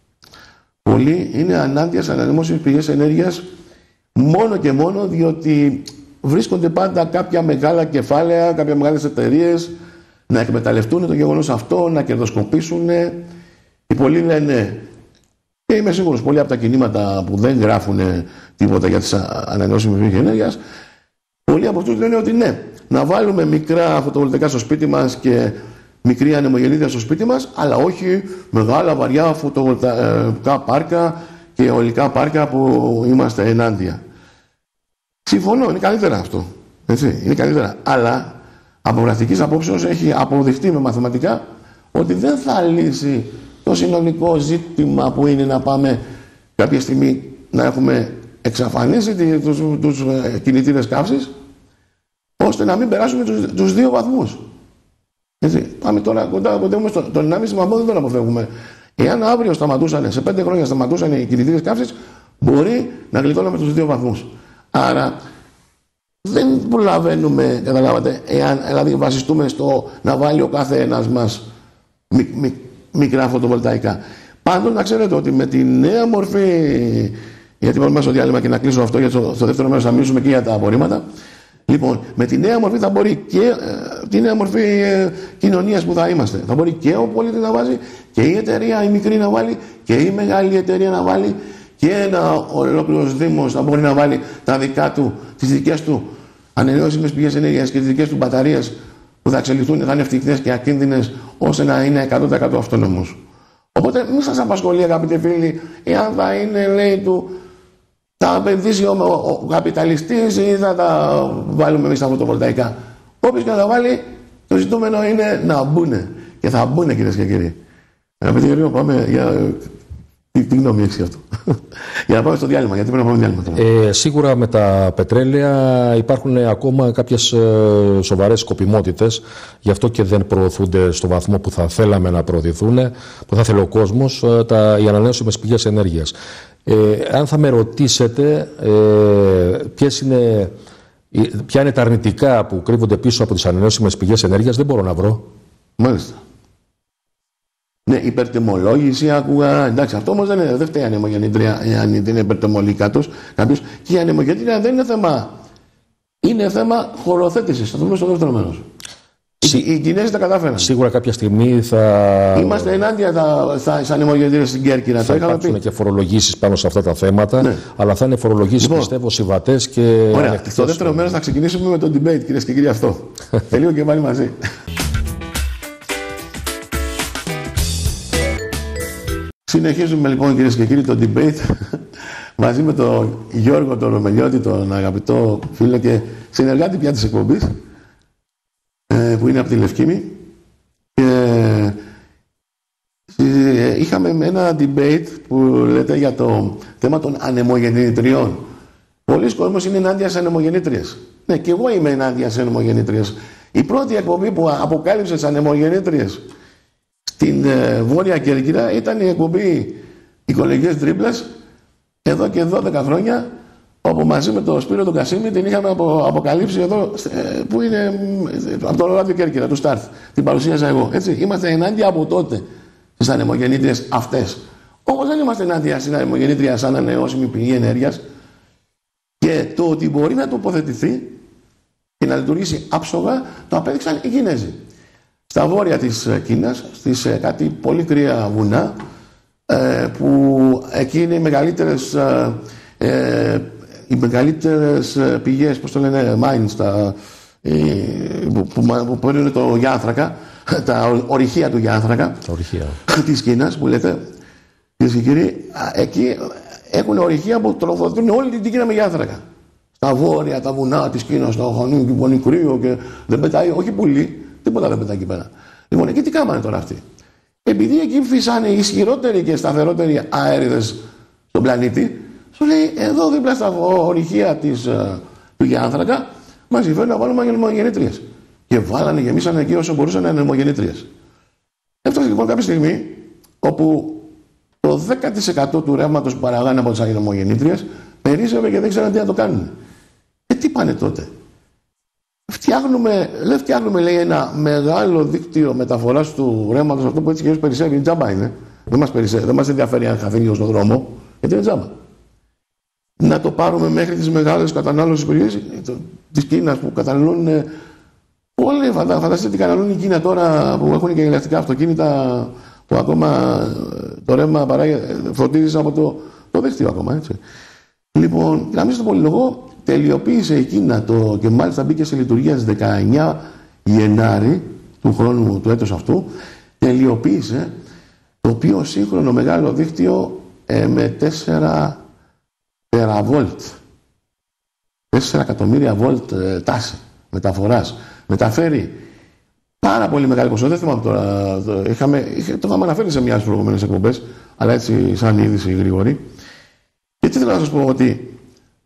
Πολλοί είναι ανάντια ανανεώσιμες πηγές ενέργειας μόνο και μόνο διότι βρίσκονται πάντα κάποια μεγάλα κεφάλαια, κάποια μεγάλες εταιρείες να εκμεταλλευτούν το γεγονός αυτό, να κερδοσκοπήσουν. Οι πολλοί λένε, και είμαι σίγουρος πολλοί από τα κινήματα που δεν γράφουν τίποτα για τις ανανεώσιμες πηγές ενέργειας, πολλοί από αυτούς λένε ότι ναι, να βάλουμε μικρά φωτοβολταϊκά στο σπίτι μας και μικρή ανεμογεννήτρια στο σπίτι μας, αλλά όχι μεγάλα βαριά φωτοβολταϊκά πάρκα και αιωλικά πάρκα που είμαστε ενάντια. Συμφωνώ, είναι καλύτερα αυτό. Έτσι, είναι καλύτερα. Αλλά από πρακτικής απόψεως έχει αποδειχτεί με μαθηματικά ότι δεν θα λύσει το συνολικό ζήτημα που είναι να πάμε κάποια στιγμή να έχουμε εξαφανίσει τους, τους κινητήρες καύσης, ώστε να μην περάσουμε τους, τους δύο βαθμούς. Έτσι, πάμε τώρα κοντά, κοντά στο, τον ενάμιση βαθμό δεν τον αποφεύγουμε. Εάν αύριο σταματούσαν, σε πέντε χρόνια σταματούσαν οι κινητήρες καύσης, μπορεί να γλιτώναμε τους δύο βαθμούς. Άρα δεν προλαβαίνουμε, καταλάβατε, εάν δηλαδή βασιστούμε στο να βάλει ο κάθε ένας μας μι, μι, μικρά φωτοβολταϊκά. Πάντως να ξέρετε ότι με τη νέα μορφή, γιατί πάμε στο διάλειμμα και να κλείσω αυτό, γιατί στο, στο δεύτερο μέρος θα μιλήσουμε και για τα απορρίμματα. Λοιπόν, με τη νέα μορφή θα μπορεί και ε, τη νέα μορφή ε, κοινωνίας που θα είμαστε. Θα μπορεί και ο πολίτης να βάζει και η εταιρεία η μικρή να βάλει και η μεγάλη εταιρεία να βάλει και ένα ολόκληρος δήμος θα μπορεί να βάλει τα δικά του, τις δικές του ανανεώσιμες πηγές ενέργειας και τις δικές του μπαταρίες που θα εξελιχθούν, θα είναι ευτυχές και ακίνδυνες ώστε να είναι εκατό τοις εκατό αυτόνομος. Οπότε μην σας απασχολεί, αγαπητοί φίλοι, εάν θα είναι, λέει του, θα επενδύσει ο, ο, ο καπιταλιστής ή θα τα βάλουμε εμείς τα φωτοβολταϊκά. Όποιος και να τα βάλει, το ζητούμενο είναι να μπουνε. Και θα μπουνε, κυρίες και κύριοι. Αγαπητοί Γιώργο, πάμε για... Τι, τι γνώμη έχεις αυτό? Για να πάμε στο διάλειμμα, γιατί πρέπει να πάμε διάλειμμα τώρα. Ε, σίγουρα με τα πετρέλαια υπάρχουν ακόμα κάποιες ε, σοβαρές σκοπιμότητες, γι' αυτό και δεν προωθούνται στο βαθμό που θα θέλαμε να προωθηθούν, που θα θέλει ο κόσμος, ε, τα, οι ανανεώσιμες πηγές ενέργειας. Ε, αν θα με ρωτήσετε ε, ποιες είναι, ποια είναι τα αρνητικά που κρύβονται πίσω από τις ανανεώσιμες πηγές ενέργειας, δεν μπορώ να βρω. Μάλιστα. Ναι, υπερτιμολόγηση άκουγα. Εντάξει, αυτό όμως δεν, είναι, δεν φταίει η ανεμογεννήτρια, αν είναι υπερτιμολή κάποιος. Και η ανεμογεννήτρια δεν είναι θέμα. Είναι θέμα χωροθέτησης. Θα το δούμε στο δεύτερο μέρος. Σι... Οι, οι Κινέζοι τα κατάφεραν. Σίγουρα κάποια στιγμή θα. Είμαστε ενάντια στις ανεμογεννήτριες στην Κέρκυρα. Θα υπάρξουν και φορολογήσεις πάνω σε αυτά τα θέματα. Ναι. Αλλά θα είναι φορολογήσεις, λοιπόν, πιστεύω, συμβατές και. Ωραία. Στο δεύτερο μέρος θα ξεκινήσουμε με το debate, κυρίες και κύριοι, αυτό. Τελείω και πάλι μαζί. Συνεχίζουμε λοιπόν, κυρίες και κύριοι, το debate μαζί με τον Γιώργο τον Ρωμελιώτη, τον αγαπητό φίλο και συνεργάτη πια της εκπομπής, ε, που είναι από τη Λευκήμη. Και ε, είχαμε ένα debate που λέτε για το θέμα των ανεμογεννητριών. Πολλοί κόσμος είναι ενάντια σε ανεμογεννήτριες. Ναι, και εγώ είμαι ενάντια σε ανεμογεννήτριες. Η πρώτη εκπομπή που αποκάλυψε τις ανεμογεννήτριες στην ε, Βόρεια Κέρκυρα ήταν η εκπομπή «Οικολογικές Τρίπλες» εδώ και δώδεκα χρόνια, όπου μαζί με τον Σπύρο τον Κασίμη την είχαμε απο, αποκαλύψει εδώ, ε, που είναι ε, από το ράδιο Κέρκυρα, του Σταρθ. Την παρουσίασα εγώ. Έτσι. Είμαστε ενάντια από τότε στις ανεμογεννήτριες αυτές. Όμως δεν είμαστε ενάντια στην ανεμογεννήτρια σαν ανανεώσιμη πηγή ενέργειας, και το ότι μπορεί να τοποθετηθεί και να λειτουργήσει άψογα το απέδειξαν οι Κινέζοι. Στα βόρεια της Κίνας, στις ε, κάτι πολύ κρύα βουνά, ε, που εκεί είναι οι μεγαλύτερες, ε, ε, οι μεγαλύτερες πηγές, πώς το λένε, mines, τα, ε, που, που, που παίρνουν το γιάνθρακα, τα ορυχεία του γιάνθρακα της Κίνας, που λέτε, κυρίες και κύριοι, εκεί έχουν ορυχεία που τροφοδοτούν όλη την Κίνα με γιάνθρακα. Στα βόρεια, τα βουνά της Κίνας, στα Οχανού και πολύ κρύο και δεν πετάει, όχι πουλί. Τίποτα δεν πετάει εκεί πέρα. Λοιπόν, εκεί τι κάμανε τώρα αυτοί? επειδή εκεί φυσάνε οι ισχυρότεροι και σταθερότεροι αέριδες στον πλανήτη, σου λέει εδώ δίπλα στα ορυχεία της, του Γιάνθρακα μας συμφέρει να βάλουμε ανεμογεννήτριες. Και βάλανε, γεμίσανε εκεί όσο μπορούσαν ανεμογεννήτριες. Έφτασε λοιπόν κάποια στιγμή όπου το δέκα τοις εκατό του ρεύματος που παραγάνε από τις ανεμογεννήτριες περίσσευε και δεν ξέραν τι να το κάνουν. Και τι πάνε τότε. Φτιάχνουμε, δεν φτιάχνουμε λέει ένα μεγάλο δίκτυο μεταφοράς του ρεύματος, αυτό που έτσι και έτσι περισσεύει, τζάμπα είναι. Δεν μας, περισσεύει, δεν μας ενδιαφέρει αν χαθεί λίγο στον δρόμο, γιατί είναι τζάμπα. Να το πάρουμε μέχρι τις μεγάλες κατανάλωσης περιοχές της Κίνας που καταναλώνουν όλοι. Φανταστείτε τι καταναλώνουν η Κίνα τώρα που έχουν και ηλεκτρικά αυτοκίνητα που ακόμα το ρεύμα φροντίζει από το, το δίκτυο ακόμα. Έτσι. Λοιπόν, να μην στο πολυλογώ, τελειοποίησε η Κίνα το, και μάλιστα μπήκε σε λειτουργία στις δεκαεννιά Γενάρη του χρόνου του έτους αυτού, τελειοποίησε το πιο σύγχρονο μεγάλο δίκτυο ε, με τέσσερα τεραβόλτ, τέσσερα εκατομμύρια βολτ ε, τάση μεταφοράς. Μεταφέρει πάρα πολύ μεγάλη ποσότητα. Δεν θυμάμαι τώρα, το είχαμε, το είχαμε αναφέρει σε μια από τις προηγούμενες εκπομπές, αλλά έτσι σαν είδηση γρήγορη. Και τι θέλω να σας πω, ότι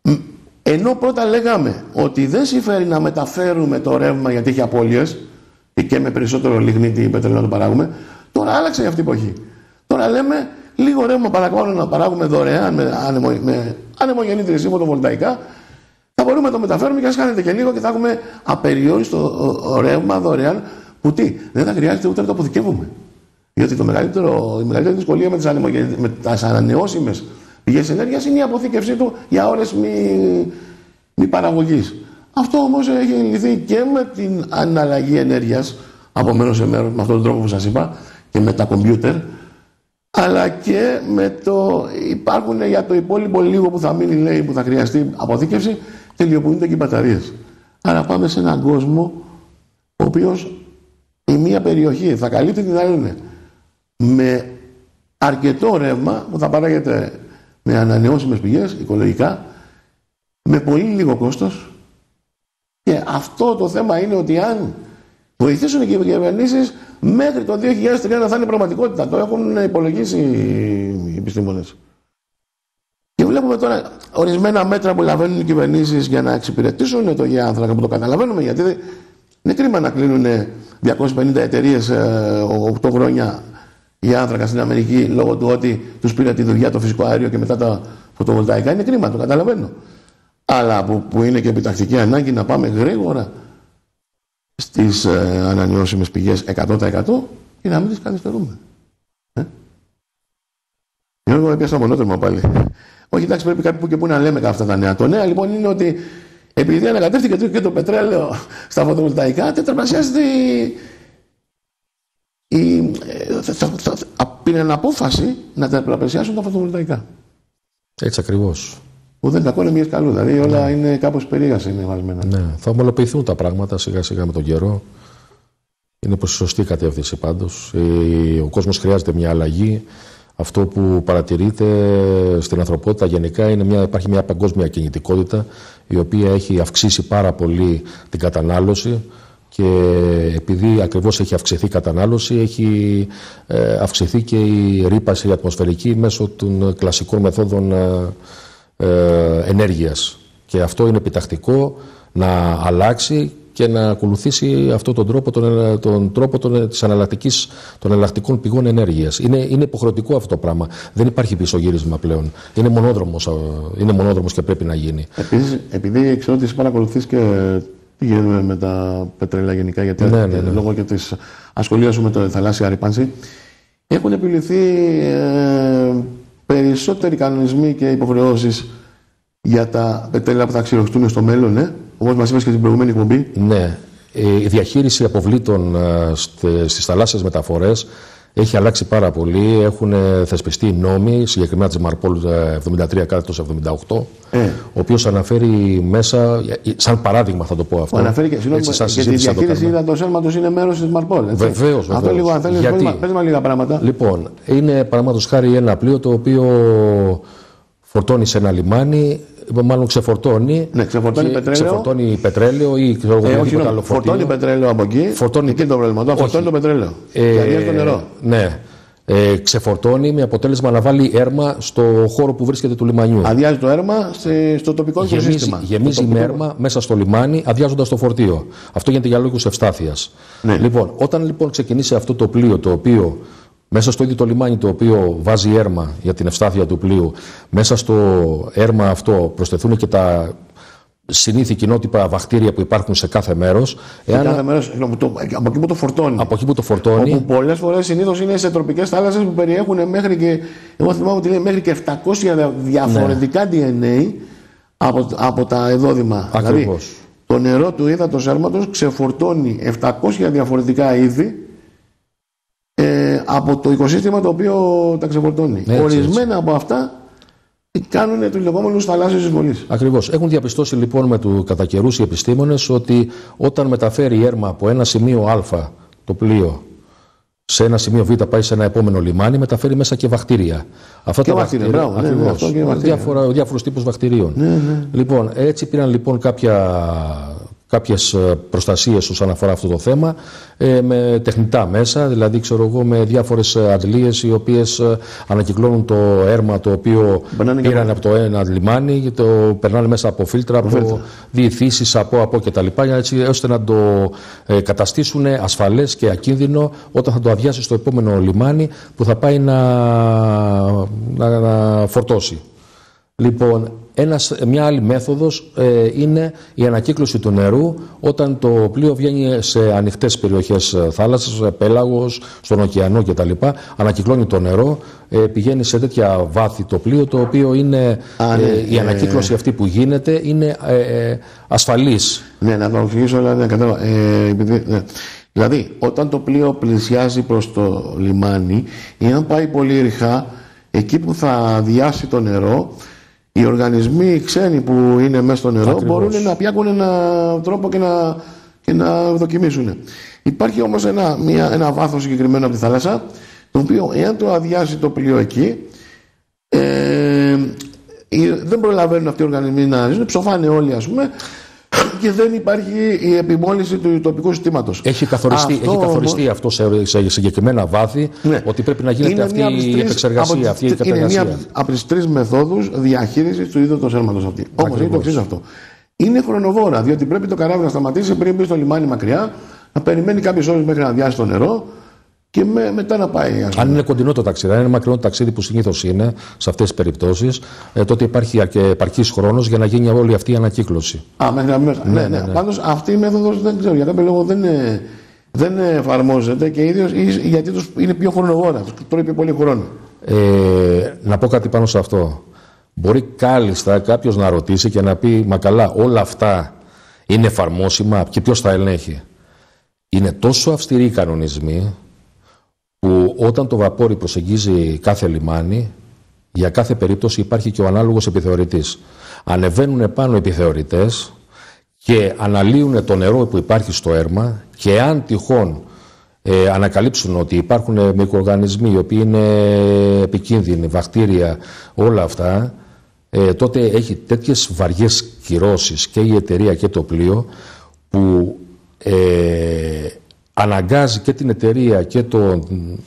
ενώ πρώτα λέγαμε ότι δεν συμφέρει να μεταφέρουμε το ρεύμα γιατί έχει απώλειες και με περισσότερο λιγνίτη πετρελαίο να το παράγουμε, τώρα άλλαξε αυτή η εποχή. Τώρα λέμε λίγο ρεύμα παρακάνω να παράγουμε δωρεάν με, ανεμο, με ανεμογεννήτριες ή φωτοβολταϊκά. Θα μπορούμε να το μεταφέρουμε και ας κάνετε και λίγο και θα έχουμε απεριόριστο ρεύμα δωρεάν που τι, δεν θα χρειάζεται ούτε να το αποθηκεύουμε. Γιατί το μεγαλύτερο, η μεγαλύτερη δυσκολία με τις, με τις ανανεώσιμες πηγές ενέργειας είναι η αποθήκευσή του για ώρες μη, μη παραγωγής. Αυτό όμως έχει λυθεί και με την αναλλαγή ενέργειας από μέρος σε μέρος, με αυτόν τον τρόπο που σας είπα, και με τα κομπιούτερ, αλλά και με το υπάρχουν για το υπόλοιπο λίγο που θα μείνει, λέει, που θα χρειαστεί αποθήκευση, τελειοποιούνται και οι μπαταρίες. Άρα πάμε σε έναν κόσμο ο οποίος η μία περιοχή θα καλύπτει την άλλη με αρκετό ρεύμα που θα παράγεται με ανανεώσιμες πηγές, οικολογικά, με πολύ λίγο κόστος. Και αυτό το θέμα είναι ότι αν βοηθήσουν και οι κυβερνήσεις, μέχρι το δύο χιλιάδες τριάντα θα είναι πραγματικότητα. Το έχουν υπολογίσει οι επιστήμονες. Και βλέπουμε τώρα ορισμένα μέτρα που λαμβάνουν οι κυβερνήσεις για να εξυπηρετήσουν το γεάνθρακα, που το καταλαβαίνουμε, γιατί είναι κρίμα να κλείνουν διακόσιες πενήντα εταιρείες οκτώ χρόνια γεάνθρακα στην Αμερική λόγω του ότι τους πήρε τη δουλειά το φυσικό αέριο και μετά τα φωτοβολταϊκά. Είναι κρίμα, το καταλαβαίνω. Αλλά που, που είναι και επιτακτική ανάγκη να πάμε γρήγορα στις ε, ανανεώσιμες πηγές εκατό τοις εκατό και να μην τις καθυστερούμε. Ε? Γιώργο, έπιασα μονότερμα πάλι. Όχι, εντάξει, πρέπει κάπου και πού να λέμε αυτά τα νέα. Το νέα λοιπόν είναι ότι επειδή ανακατεύτηκε και το πετρέλαιο στα φωτοβολταϊκά, τετραπλασιάζεται η. η πήραν απόφαση να τετραπλασιάσουν τα φωτοβολταϊκά. Έτσι ακριβώς. Που δεν κακό είναι μια καλού. Δηλαδή όλα ναι. είναι κάπως περίγαση είναι βαλμένα. Ναι, θα ομαλοποιηθούν τα πράγματα σιγά σιγά με τον καιρό. Είναι προς σωστή κατεύθυνση πάντως. Ο κόσμος χρειάζεται μια αλλαγή. Αυτό που παρατηρείται στην ανθρωπότητα γενικά είναι μια, υπάρχει μια παγκόσμια κινητικότητα η οποία έχει αυξήσει πάρα πολύ την κατανάλωση και επειδή ακριβώς έχει αυξηθεί η κατανάλωση έχει ε, αυξηθεί και η ρύπαση ατμοσφαιρική μέσω των κλασικών μεθόδων ε, ε, ενέργειας. Και αυτό είναι επιτακτικό να αλλάξει και να ακολουθήσει αυτόν τον τρόπο, τον, τον τρόπο των, της αναλλακτικής, των εναλλακτικών πηγών ενέργειας. Είναι, είναι υποχρεωτικό αυτό το πράγμα. Δεν υπάρχει πισωγύρισμα πλέον. Είναι μονόδρομος, είναι μονόδρομος και πρέπει να γίνει. Επίσης, επειδή ξέρω ότι εσύ παρακολουθείς και τι γίνεται με τα πετρέλαια γενικά, γιατί ναι, ναι, ναι. λόγω και της ασχολίας σου με το θαλάσσια ρήπανση, έχουν επιληθεί ε, περισσότεροι κανονισμοί και υποχρεώσεις για τα πετρέλαια που θα αξιολογηθούν στο μέλλον, ε? Όπως μας είπες και στην προηγούμενη εκπομπή. Ναι. Η διαχείριση αποβλήτων στις θαλάσσιες μεταφορές έχει αλλάξει πάρα πολύ. Έχουν θεσπιστεί νόμοι, συγκεκριμένα της Μαρπόλ εβδομήντα τρία κάθετος εβδομήντα οκτώ, ε. ο οποίος αναφέρει μέσα, σαν παράδειγμα θα το πω αυτό. Αναφέρει και, συγνώμη, και τη διαχείριση υδατοσέρματος είναι μέρος της Μαρπόλ. Βεβαίως, βεβαίως. Αυτό λίγο, αν θέλεις, Γιατί... πες μας λίγα πράγματα. Λοιπόν, είναι παραδείγματος χάρη ένα πλοίο το οποίο φορτώνει σε ένα λιμάνι, μάλλον ξεφορτώνει. Ναι, ξεφορτώνει πετρέλαιο. Ξεφορτώνει πετρέλαιο ή ξέρω εγώ. Ε, όχι, άλλο φορτώνει πετρέλαιο από εκεί. Φορτώνει... Εκεί το πρόβλημα. Το φορτώνει το πετρέλαιο. Ε, και αδειάζει το νερό. Ναι. Ε, ξεφορτώνει με αποτέλεσμα να βάλει έρμα στο χώρο που βρίσκεται του λιμανιού. Αδειάζει το έρμα στο τοπικό οικοσύστημα. Γεμίζει τοπικό... με έρμα μέσα στο λιμάνι, αδειάζοντας το φορτίο. Αυτό γίνεται για λόγους ευστάθειας. Ναι. Λοιπόν, όταν λοιπόν ξεκινήσει αυτό το πλοίο, το οποίο μέσα στο ίδιο το λιμάνι, το οποίο βάζει έρμα για την ευστάθεια του πλοίου, μέσα στο έρμα αυτό προσθεθούν και τα συνήθη κοινότυπα βακτήρια που υπάρχουν σε κάθε μέρος. Εάν... κάθε μέρος, από εκεί που το φορτώνει. Από εκεί που το φορτώνει. Όπου πολλές φορές συνήθως είναι σε τροπικές θάλασσες που περιέχουν μέχρι και, εγώ θυμάμαι ότι λέει μέχρι και επτακόσια διαφορετικά ναι. ντι εν έι από, από τα εδόδημα. Ακριβώς. Δηλαδή, το νερό του ύδατος έρματος ξεφορτώνει επτακόσια διαφορετικά είδη ε, από το οικοσύστημα το οποίο τα ξεφορτώνει. Έτσι, Ορισμένα έτσι. από αυτά κάνουν τους λεγόμενους θαλάσσιους εισβολείς. Ακριβώς. Έχουν διαπιστώσει λοιπόν με του κατά καιρούς οι επιστήμονες ότι όταν μεταφέρει έρμα από ένα σημείο Α το πλοίο σε ένα σημείο Β, πάει σε ένα επόμενο λιμάνι, μεταφέρει μέσα και βακτήρια. Αυτά και τα βακτήρια, βακτήρια. Μπράβο, ναι, ναι, αυτό και διάφορα, διάφορους τύπους βακτηρίων. Ναι, ναι. Λοιπόν, έτσι πήραν λοιπόν κάποια, κάποιες προστασίες όσον αφορά αυτό το θέμα ε, με τεχνητά μέσα, δηλαδή ξέρω εγώ με διάφορες αντλίες οι οποίες ανακυκλώνουν το έρμα το οποίο περνάνε πήραν από... από το ένα λιμάνι και το περνάνε μέσα από φίλτρα, από, από διηθήσεις, από, από κτλ. Έτσι ώστε να το ε, καταστήσουν ασφαλές και ακίνδυνο όταν θα το αδειάσει στο επόμενο λιμάνι που θα πάει να, να, να φορτώσει. Λοιπόν, ένας, μια άλλη μέθοδος ε, είναι η ανακύκλωση του νερού όταν το πλοίο βγαίνει σε ανοιχτές περιοχές θάλασσας, πέλαγος, στον ωκεανό κτλ. Ανακυκλώνει το νερό, ε, πηγαίνει σε τέτοια βάθη το πλοίο το οποίο είναι, Α, ναι, ε, η ανακύκλωση ε, αυτή που γίνεται είναι ε, ε, ασφαλής. Ναι, να το εξηγήσω, αλλά δεν κατάλαβα. Ε, ναι. Δηλαδή, όταν το πλοίο πλησιάζει προς το λιμάνι ή αν πάει πολύ ρηχά, εκεί που θα αδειάσει το νερό, οι οργανισμοί ξένοι που είναι μέσα στο νερό Ακριβώς. μπορούν να πιάκουν έναν τρόπο και να, και να δοκιμήσουν. Υπάρχει όμως ένα, μια, ένα βάθος συγκεκριμένο από τη θάλασσα, το οποίο εάν το αδειάσει το πλοίο εκεί, ε, δεν προλαβαίνουν αυτοί οι οργανισμοί να ζουν, ψοφάνε όλοι ας πούμε, και δεν υπάρχει η επιμόλυνση του τοπικού συστήματος. Έχει καθοριστεί αυτό, έχει καθοριστεί όμως, αυτό σε, σε συγκεκριμένα βάθη, ναι. ότι πρέπει να γίνεται αυτή η επεξεργασία, αυτή η κατεργασία. Είναι μία από τις τρεις μεθόδους διαχείρισης του ύδατος έρματος αυτή. Όμως είναι το εξής αυτό. Είναι χρονοβόρα, διότι πρέπει το καράβι να σταματήσει πριν μπει στο λιμάνι μακριά, να περιμένει κάποιες ώρες μέχρι να αδειάσει το νερό και με, μετά να πάει. Ας πούμε. Αν είναι κοντινό το ταξίδι, αν είναι μακρινό το ταξίδι που συνήθως είναι σε αυτές τις περιπτώσεις, ε, τότε υπάρχει επαρκής χρόνος για να γίνει όλη αυτή η ανακύκλωση. Α, μέχρι να μην... ναι, ναι, ναι, ναι. Πάντως αυτή η μέθοδος δεν ξέρω, για κάποιο λόγο δεν, δεν εφαρμόζεται και ίδιος γιατί τους είναι πιο χρονοβόρα, τους τρώει πιο πολύ χρόνο. Ε, να πω κάτι πάνω σε αυτό. Μπορεί κάλλιστα κάποιος να ρωτήσει και να πει, μα καλά, όλα αυτά είναι εφαρμόσιμα και ποιος τα ελέγχει. Είναι τόσο αυστηροί οι κανονισμοί που όταν το βαπόρι προσεγγίζει κάθε λιμάνι, για κάθε περίπτωση υπάρχει και ο ανάλογος επιθεωρητής. Ανεβαίνουν πάνω επιθεωρητές και αναλύουν το νερό που υπάρχει στο έρμα και αν τυχόν ε, ανακαλύψουν ότι υπάρχουν μικροοργανισμοί οι οποίοι είναι επικίνδυνοι, βακτήρια, όλα αυτά, ε, τότε έχει τέτοιες βαριές κυρώσεις και η εταιρεία και το πλοίο που ε, αναγκάζει και την εταιρεία και το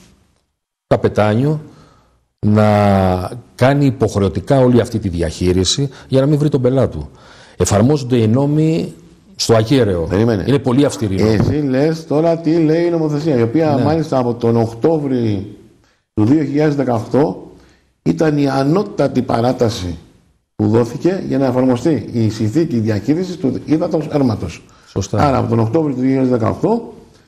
καπετάνιο να κάνει υποχρεωτικά όλη αυτή τη διαχείριση για να μην βρει τον πελάτη του. Εφαρμόζονται οι νόμοι στο ακέραιο. Περίμενε. Είναι πολύ αυστηρή. Εσύ λες τώρα τι λέει η νομοθεσία, η οποία ναι. μάλιστα από τον Οκτώβρη του δύο χιλιάδες δεκαοκτώ ήταν η ανώτατη παράταση που δόθηκε για να εφαρμοστεί η συνθήκη διαχείρισης του ύδατος έρματος. Σωστά. Άρα από τον Οκτώβριο του δύο χιλιάδες δεκαοκτώ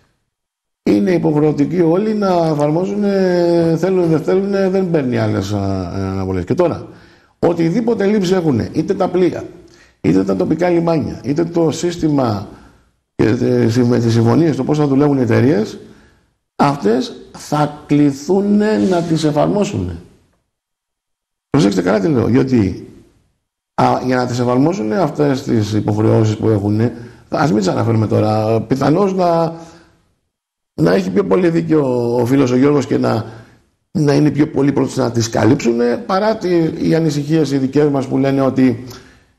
είναι υποχρεωτικοί όλοι να εφαρμόζουν, θέλουν δεν θέλουν, δεν παίρνει άλλες αναβολές. Και τώρα, οτιδήποτε λήψη έχουν, είτε τα πλοία, είτε τα τοπικά λιμάνια, είτε το σύστημα με τις συμφωνίες, το πώς θα δουλεύουν οι εταιρείες, αυτές θα κληθούν να τις εφαρμόσουν. Προσέξτε καλά τι λέω, γιατί α, για να τις εφαρμόσουν αυτές τις υποχρεώσεις που έχουν, ας μην τις αναφέρουμε τώρα, πιθανώς να, να έχει πιο πολύ δίκιο ο φίλος ο Γιώργος και να, να είναι πιο πολύ πρώτος να τις καλύψουν, παρά τι, οι ανησυχίες οι δικές μας που λένε ότι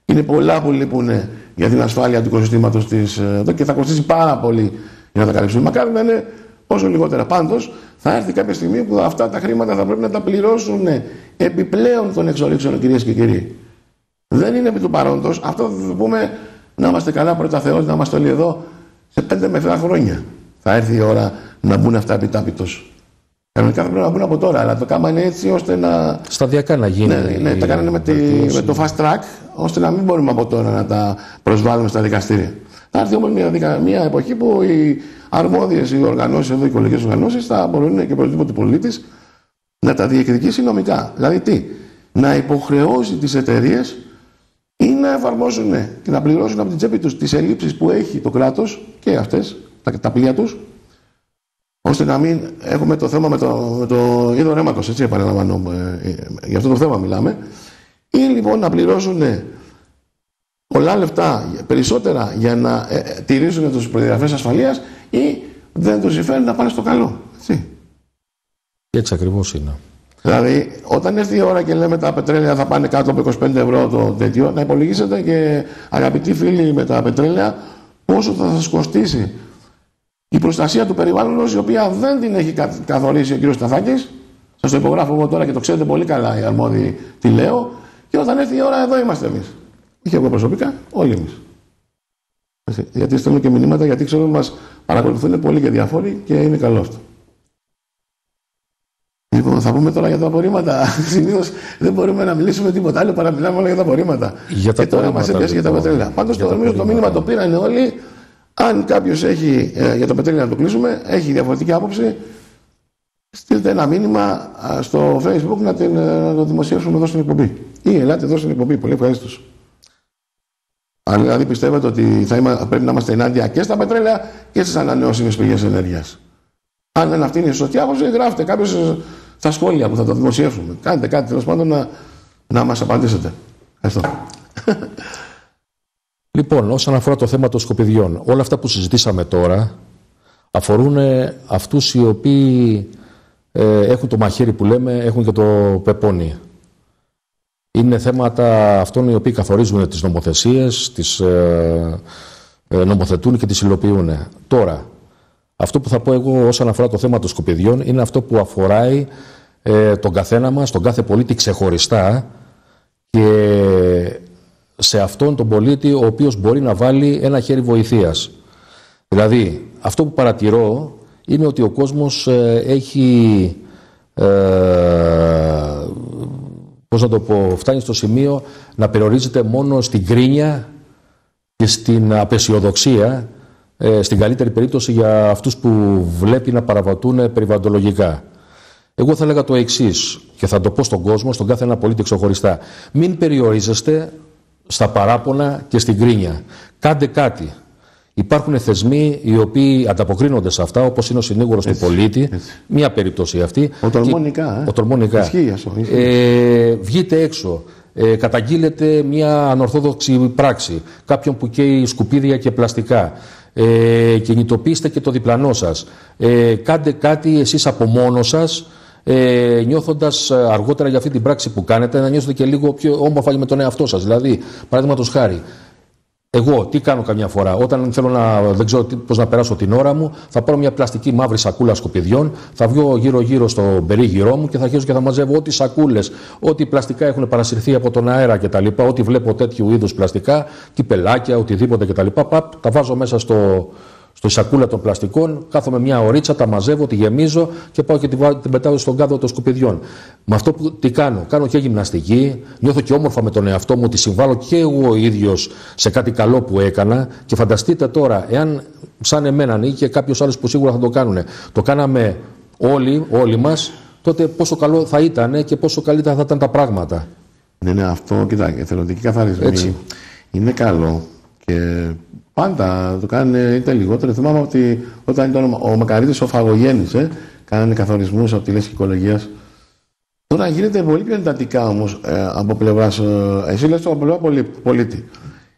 Είναι πολλά που λείπουν για την ασφάλεια του οικοσυστήματος της εδώ και θα κοστίσει πάρα πολύ για να τα καλύψουν. Μακάρι να είναι όσο λιγότερα. Πάντως θα έρθει κάποια στιγμή που αυτά τα χρήματα θα πρέπει να τα πληρώσουν επιπλέον των εξορίξεων, κυρίες και κύριοι. Δεν είναι επί του παρόντος. Αυτό θα πούμε να είμαστε καλά πρώτα Θεός, να είμαστε όλοι εδώ σε πέντε με επτά χρόνια. Θα έρθει η ώρα να μπουν αυτά επιτάπητος. Κανονικά θα πρέπει να μπουν από τώρα, αλλά το κάμα είναι έτσι ώστε να. Σταδιακά να γίνει. Ναι, ναι, τα κάνανε με, τη, με το fast track, ώστε να μην μπορούμε από τώρα να τα προσβάλλουμε στα δικαστήρια. Θα έρθει όμως μια, μια εποχή που οι αρμόδιες, οι οργανώσεις εδώ, οι οικολογικές οργανώσεις, θα μπορούν και οποιοδήποτε πολίτης να τα διεκδικήσει νομικά. Δηλαδή τι, να υποχρεώσει τις εταιρείες ή να εφαρμόσουν και να πληρώσουν από την τσέπη τους τις ελλείψεις που έχει το κράτος και αυτές, τα, τα πλοία τους, ώστε να μην έχουμε το θέμα με το, με το είδο ρέματος, έτσι επαναλαμβάνω, ε, ε, για αυτό το θέμα μιλάμε, ή λοιπόν να πληρώσουν πολλά λεφτά, περισσότερα για να ε, ε, τηρήσουν τις προδιαγραφές ασφαλείας ή δεν τους συμφέρει να πάνε στο καλό. Έτσι, έτσι ακριβώς είναι. Δηλαδή, όταν έρθει η ώρα και λέμε τα πετρέλαια θα πάνε κάτω από είκοσι πέντε ευρώ το τέτοιο, να υπολογίσετε και αγαπητοί φίλοι με τα πετρέλαια πόσο θα σας κοστίσει η προστασία του περιβάλλοντος, η οποία δεν την έχει καθορίσει ο κ. Σταθάκης. Σας το υπογράφω εγώ τώρα και το ξέρετε πολύ καλά οι αρμόδιοι τι λέω. Και όταν έρθει η ώρα, εδώ είμαστε εμείς. Όχι εγώ προσωπικά, όλοι εμείς. Γιατί στέλνω και μηνύματα, γιατί ξέρω ότι μας παρακολουθούν πολλοί και διάφοροι και είναι καλό αυτό. Λοιπόν, θα πούμε τώρα για τα απορρίμματα. Συνήθως δεν μπορούμε να μιλήσουμε τίποτα άλλο παρά μιλάμε όλα για τα απορρίμματα. Για τα και τώρα μας έπιασε για τα πετρέλαια. Πάντως το, το μήνυμα το πήραν όλοι. Αν κάποιος έχει ε, για τα πετρέλαια να το κλείσουμε, έχει διαφορετική άποψη, στείλτε ένα μήνυμα α, στο Facebook να, την, να το δημοσιεύσουμε εδώ στην εκπομπή. Ή ελάτε εδώ στην εκπομπή. Πολύ ευχαρίστως. Αν δηλαδή πιστεύετε ότι θα είμα, πρέπει να είμαστε ενάντια και στα πετρέλαια και στις ανανεώσιμες πηγές ενέργειας. Αν δεν αυτή είναι η σωστή άποψη, γράφτε κάποιος στα σχόλια που θα το δημοσιεύσουμε. Κάντε κάτι τέλος πάντων να, να μας απαντήσετε. Ευχαριστώ. Λοιπόν, όσον αφορά το θέμα των σκουπιδιών, όλα αυτά που συζητήσαμε τώρα αφορούν αυτούς οι οποίοι ε, έχουν το μαχαίρι που λέμε, έχουν και το πεπόνι. Είναι θέματα αυτών οι οποίοι καθορίζουν τις νομοθεσίες, τις ε, ε, νομοθετούν και τις υλοποιούν. Τώρα, αυτό που θα πω εγώ όσον αφορά το θέμα των σκουπιδιών είναι αυτό που αφορά ε, τον καθένα μας, τον κάθε πολίτη ξεχωριστά και σε αυτόν τον πολίτη ο οποίος μπορεί να βάλει ένα χέρι βοηθείας. Δηλαδή, αυτό που παρατηρώ είναι ότι ο κόσμος ε, έχει, ε, πώς να το πω, φτάνει στο σημείο να περιορίζεται μόνο στην κρίνια και στην απεσιοδοξία, ε, στην καλύτερη περίπτωση για αυτούς που βλέπει να παραβατούν περιβαλλοντολογικά. Εγώ θα έλεγα το εξής και θα το πω στον κόσμο, στον κάθε ένα πολίτη ξεχωριστά. Μην περιορίζεστε στα παράπονα και στην κρίνια. Κάντε κάτι. Υπάρχουν θεσμοί οι οποίοι ανταποκρίνονται σε αυτά, όπως είναι ο συνήγορος του πολίτη. Έτσι. Μία περίπτωση αυτή. Ο τολμονικά. Ο τολμονικά. Ισχύει αυτό. Ε, βγείτε έξω. Ε, καταγγείλετε μια ανορθόδοξη πράξη. Κάποιον που καίει σκουπίδια και πλαστικά. Ε, κινητοποιήστε και το διπλανό σας. Ε, κάντε κάτι εσείς από μόνο σας. Ε, νιώθοντας αργότερα για αυτή την πράξη που κάνετε, να νιώσετε και λίγο πιο όμορφα με τον εαυτό σας. Δηλαδή, παραδείγματος χάρη, εγώ τι κάνω καμιά φορά, όταν θέλω να δεν ξέρω πώς να περάσω την ώρα μου, θα πάρω μια πλαστική μαύρη σακούλα σκουπιδιών, θα βγω γύρω-γύρω στο περίγυρό μου και θα αρχίσω και θα μαζεύω ό,τι σακούλες, ό,τι πλαστικά έχουν παρασυρθεί από τον αέρα κτλ. Ό,τι βλέπω τέτοιου είδους πλαστικά, κυπελάκια, οτιδήποτε κτλ. Παπ, τα βάζω μέσα στο. Στο σακούλα των πλαστικών, κάθομαι μια ωρίτσα, τα μαζεύω, τη γεμίζω και πάω και την πετάω στον κάδο των σκουπιδιών. Με αυτό που τι κάνω, κάνω και γυμναστική, νιώθω και όμορφα με τον εαυτό μου ότι συμβάλλω και εγώ ο ίδιος σε κάτι καλό που έκανα. Και φανταστείτε τώρα, εάν σαν εμένα ή και κάποιος άλλος που σίγουρα θα το κάνουν, το κάναμε όλοι, όλοι μας, τότε πόσο καλό θα ήταν και πόσο καλύτερα θα ήταν τα πράγματα. Ναι, ναι, αυτό, κοιτάξτε, εθελοντική καθαρισμή είναι καλό και. Πάντα το κάνουν είτε λιγότερο. Θυμάμαι ότι όταν ήταν ο Μακαρίτης ο Φαγωγέννης, ε, κάνανε καθορισμούς από τη λέσχη οικολογίας. Τώρα γίνεται πολύ πιο εντατικά όμως ε, από πλευράς. Ε, εσύ λες το από πλευρά πολίτη.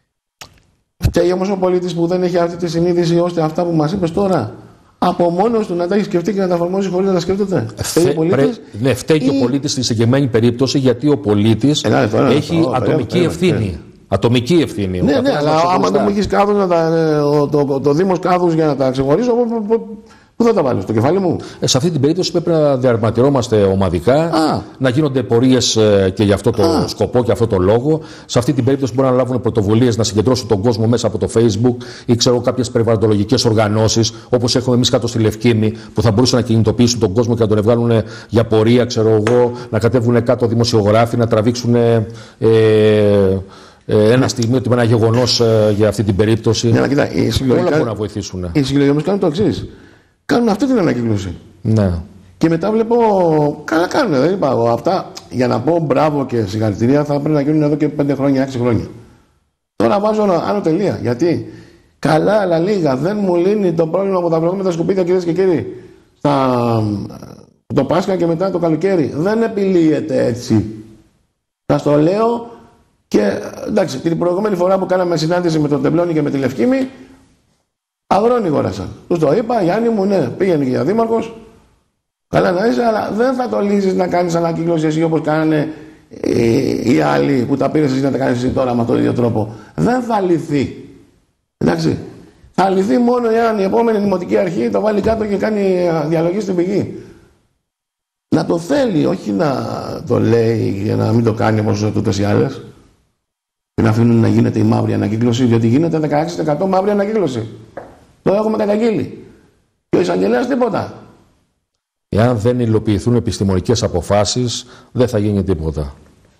Φταίει όμως ο πολίτης που δεν έχει αυτή τη συνείδηση ώστε αυτά που μας είπες τώρα από μόνος του να τα έχει σκεφτεί και να τα εφαρμόζει χωρίς να τα σκέφτεται. Φταίει ο πολίτης. Ναι, φταίει ή... και ο πολίτης στη συγκεκριμένη περίπτωση γιατί ο πολίτης έχει oh, ατομική περίμενε, ευθύνη. Περίμενε. Ατομική ευθύνη. Ναι, ναι, αλλά άμα δεν μου έχει κάδους να τα, το, το, το, το Δήμος κάδους για να τα ξεχωρίσω, πού θα τα βάλω, στο κεφάλι μου? Ε, σε αυτή την περίπτωση πρέπει να διαρματιρώμαστε ομαδικά, Α. να γίνονται πορείες ε, και για αυτό το Α. σκοπό και αυτό το λόγο. Σε αυτή την περίπτωση μπορούν να λάβουν πρωτοβουλίες να συγκεντρώσουν τον κόσμο μέσα από το Facebook ή ξέρω κάποιες περιβαλλοντολογικές οργανώσεις, όπως έχουμε εμείς κάτω στη Λευκήμη, που θα μπορούσαν να κινητοποιήσουν τον κόσμο και να τον βγάλουν για πορεία, ξέρω εγώ, να κατέβουν κάτω δημοσιογράφοι, να τραβήξουν. Ε, ε, ένα στιγμή ότι με ένα γεγονός ε, για αυτή την περίπτωση. Ναι, κοίτα, όλα μπορούν να βοηθήσουν. Οι συλλογοί όμως κάνουν το εξής. Κάνουν αυτή την ανακύκλωση. Ναι. Και μετά βλέπω. Καλά κάνουν, δεν είπα εγώ. Αυτά για να πω μπράβο και συγχαρητήρια θα πρέπει να γίνουν εδώ και πέντε χρόνια, έξι χρόνια. Τώρα βάζω άνω τελεία. Γιατί καλά, αλλά λίγα. Δεν μου λύνει το πρόβλημα που θα βρούμε με τα σκουπίδια, κυρίες και κύριοι. Στα... Το Πάσχα και μετά το καλοκαίρι. Δεν επιλύεται έτσι. Θα το λέω. Και εντάξει, την προηγούμενη φορά που κάναμε συνάντηση με τον Τεμπλώνη και με τη Λευκήμη, αγρόνι γόρασαν. Τους το είπα, Γιάννη μου, ναι, πήγαινε και για δήμαρχος. Καλά να είσαι, αλλά δεν θα το λύσεις να κάνεις ανακύκλωση εσύ όπως κάνανε οι, οι άλλοι που τα πήρες εσύ να τα κάνεις εσύ τώρα με τον ίδιο τρόπο. Δεν θα λυθεί. Εντάξει. Θα λυθεί μόνο εάν η επόμενη δημοτική αρχή το βάλει κάτω και κάνει διαλογή στην πηγή. Να το θέλει, όχι να το λέει για να μην το κάνει όπως τούτες οι άλλες. Και να αφήνουν να γίνεται η μαύρη ανακύκλωση, διότι γίνεται δεκαέξι τοις εκατό μαύρη ανακύκλωση. Το έχουμε καταγγείλει. Και ο εισαγγελέας τίποτα. Εάν δεν υλοποιηθούν επιστημονικές αποφάσεις, δεν θα γίνει τίποτα.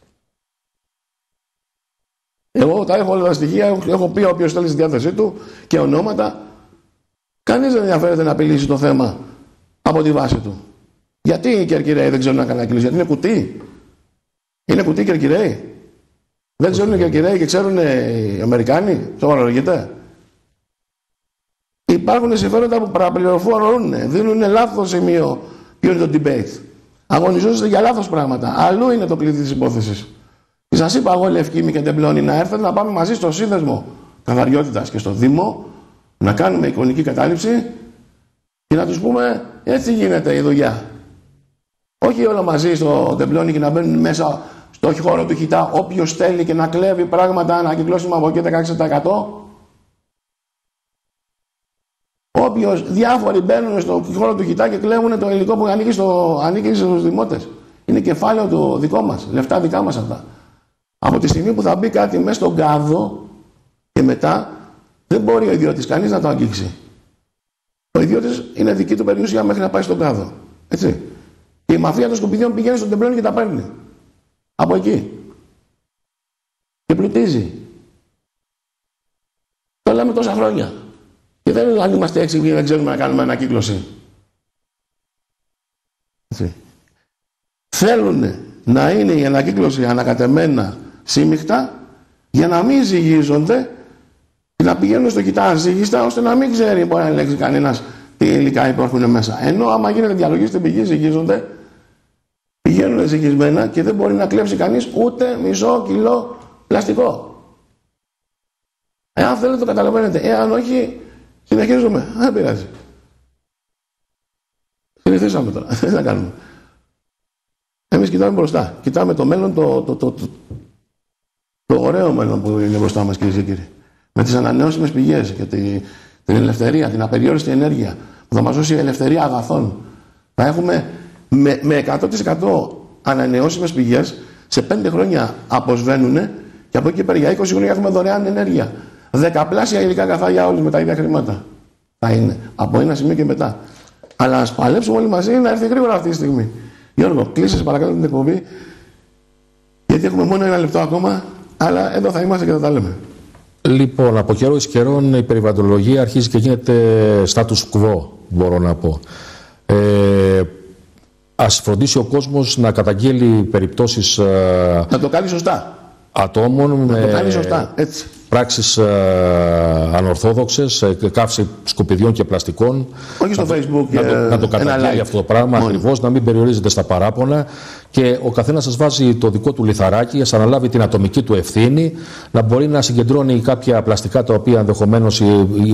Εγώ τα έχω όλα τα στοιχεία, έχω πει όποιος θέλει στη διάθεσή του και ονόματα. Κανείς δεν ενδιαφέρεται να απειλήσει το θέμα από τη βάση του. Γιατί οι Κερκυραίοι δεν ξέρουν να κάνουν ανακύκλωση, γιατί είναι κουτί. Είναι κουτί Κερκυραίοι. Δεν ξέρουν οι Κερκυραίοι και ξέρουν οι Αμερικάνοι. Σοβαρολογείται. Υπάρχουν συμφέροντα που παραπληροφορούν, δίνουν λάθος σημείο ποιο είναι το debate. Αγωνιζόμαστε για λάθος πράγματα. Αλλού είναι το κλειδί της υπόθεσης. Και σας είπα εγώ, Λευκήμη και Τεμπλώνη, να έρθετε να πάμε μαζί στο σύνδεσμο καθαριότητας και στο Δήμο, να κάνουμε εικονική κατάληψη και να τους πούμε έτσι γίνεται η δουλειά. Όχι όλα μαζί στο Τεμπλώνη και να μπαίνουν μέσα στο χώρο του Χιτά όποιος θέλει και να κλέβει πράγματα, να κυκλώσουμε από εκεί δεκαέξι τοις εκατό. Όποιος διάφοροι μπαίνουν στο χώρο του Χιτά και κλέβουν το υλικό που ανήκει, στο, ανήκει στους δημότες. Είναι κεφάλαιο το δικό μας, λεφτά δικά μας αυτά. Από τη στιγμή που θα μπει κάτι μέσα στον κάδο και μετά δεν μπορεί ο ιδιώτης κανείς να το αγγίξει. Ο ιδιώτης είναι δική του περιουσία μέχρι να πάει στον κάδο. Έτσι. Και η μαφία των σκουπιδιών πηγαίνει στον Τεμπλώνη και τα παίρνει. Από εκεί. Και πλουτίζει. Το λέμε τόσα χρόνια. Και δεν είναι αν είμαστε έξι και δεν ξέρουμε να κάνουμε ανακύκλωση. Έτσι. Θέλουν να είναι η ανακύκλωση ανακατεμένα σύμμιχτα για να μην ζυγίζονται και να πηγαίνουν στο κοιτά ζύγιστα ώστε να μην ξέρει μπορεί να ελέγξει κανένας τι υλικά υπάρχουν μέσα. Ενώ άμα γίνεται διαλογή στην πηγή ζυγίζονται, πηγαίνουν ζυγισμένα και δεν μπορεί να κλέψει κανείς ούτε μισό κιλό πλαστικό. Εάν θέλετε το καταλαβαίνετε. Εάν όχι, συνεχίζουμε. Δεν πειράζει. Συνηθίσαμε τώρα. Τι να κάνουμε. Εμείς κοιτάμε μπροστά. Κοιτάμε το μέλλον, το, το, το, το, το ωραίο μέλλον που είναι μπροστά μας, κυρίες και κύριοι. Με τις ανανεώσιμες πηγές και τη, την ελευθερία, την απεριόριστη ενέργεια που θα μας δώσει η ελευθερία αγαθών. Θα έχουμε με, με εκατό τοις εκατό ανανεώσιμες πηγές σε πέντε χρόνια αποσβαίνουν και από εκεί πέρα για είκοσι χρόνια έχουμε δωρεάν ενέργεια. Δεκαπλάσια υλικά αγαθά για όλους με τα ίδια χρήματα. Θα είναι από ένα σημείο και μετά. Αλλά ας παλέψουμε όλοι μαζί να έρθει γρήγορα αυτή τη στιγμή. Γιώργο, κλείσε παρακάτω την εκπομπή, γιατί έχουμε μόνο ένα λεπτό ακόμα, αλλά εδώ θα είμαστε και θα τα λέμε. Λοιπόν, από καιρό εις καιρόν η περιβαλλοντολογία αρχίζει και γίνεται status quo, μπορώ να πω. Ε, ας φροντίσει ο κόσμος να καταγγείλει περιπτώσεις να το κάνει σωστά. Ατόμων να με το κάνει σωστά. Έτσι. πράξεις ε, ανορθόδοξες, ε, καύση σκουπιδιών και πλαστικών. Όχι στο να, Facebook. Να, το, να το καταγγέλει like. Αυτό το πράγμα ακριβώς, να μην περιορίζεται στα παράπονα και ο καθένας σας βάζει το δικό του λιθαράκι, ας αναλάβει την ατομική του ευθύνη, να μπορεί να συγκεντρώνει κάποια πλαστικά τα οποία ενδεχομένως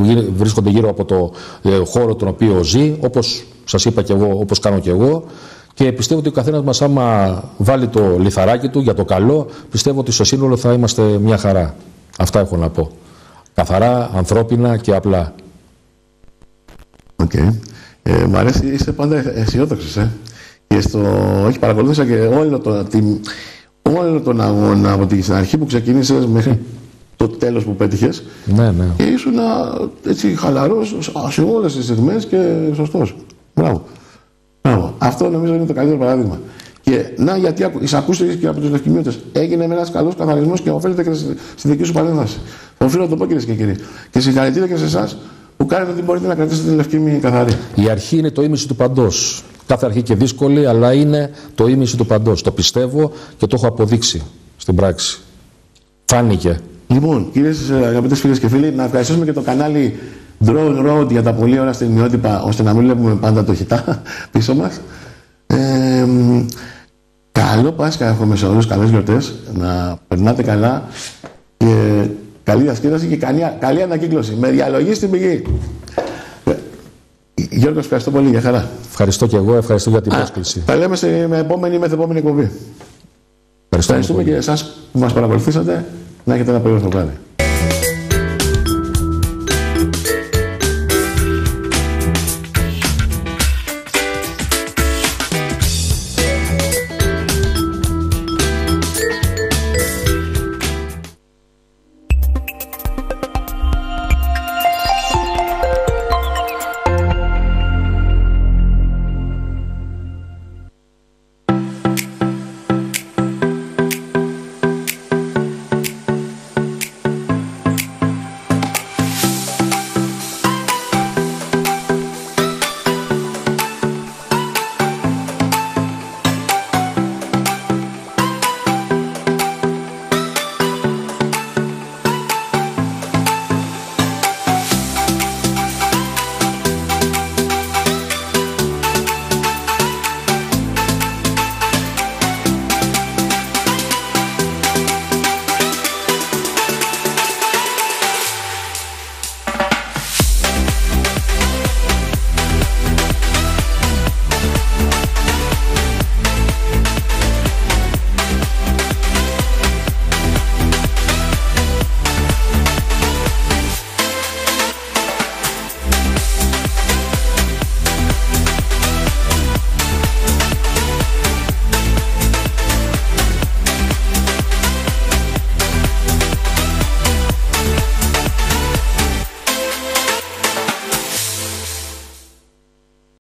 βρίσκονται γύρω από το ε, χώρο τον οποίο ζει, όπως σας είπα και εγώ, όπως κάνω και εγώ, Και πιστεύω ότι ο καθένας μας, άμα βάλει το λιθαράκι του για το καλό, πιστεύω ότι στο σύνολο θα είμαστε μια χαρά. Αυτά έχω να πω. Καθαρά, ανθρώπινα και απλά. Οκ. Okay. Ε, μ' αρέσει, είσαι πάντα αισιόδοξος, ε. Και στο... Όχι, παρακολούθησα και όλο, το, την... όλο τον αγώνα από την αρχή που ξεκίνησες μέχρι το τέλος που πέτυχες. Ναι, ναι. Και ήσουν έτσι χαλαρός σε όλες τις στιγμές και σωστός. Μπράβο. Μπράβο. Αυτό νομίζω είναι το καλύτερο παράδειγμα. Και να, γιατί εισακούστε και από τους λευκημίωτες. Έγινε ένας καλός καθαρισμός και οφείλεται και στη δική σου παρέμβαση. Οφείλω να το πω, κυρίες και κύριοι. Και συγχαρητήρια και σε εσάς που κάνετε ότι μπορείτε να κρατήσετε τη Λευκήμη καθαρή. Η αρχή είναι το ήμιση του παντός. Κάθε αρχή και δύσκολη, αλλά είναι το ήμιση του παντός. Το πιστεύω και το έχω αποδείξει στην πράξη. Φάνηκε. Λοιπόν, κυρίες, αγαπητές φίλες και φίλοι, να ευχαριστήσουμε και το κανάλι Drone Road για τα πολύ ωραία στιγμιότυπα, ώστε να μην βλέπουμε πάντα το χιτά πίσω μας. Ε, καλό Πάσχα εύχομαι σε όλους, καλές γιορτές, να περνάτε καλά και καλή διασκέδαση και καλή, καλή ανακύκλωση. Με διαλογή στην πηγή. Γιώργο, ευχαριστώ πολύ, για χαρά. Ευχαριστώ και εγώ, ευχαριστώ για την πρόσκληση. Τα λέμε σε, με επόμενη ή μεθεπόμενη εκπομπή. Ευχαριστούμε και εσάς που μας παρακολουθήσατε. Να έχετε ένα πολύ ωραίο βράδυ.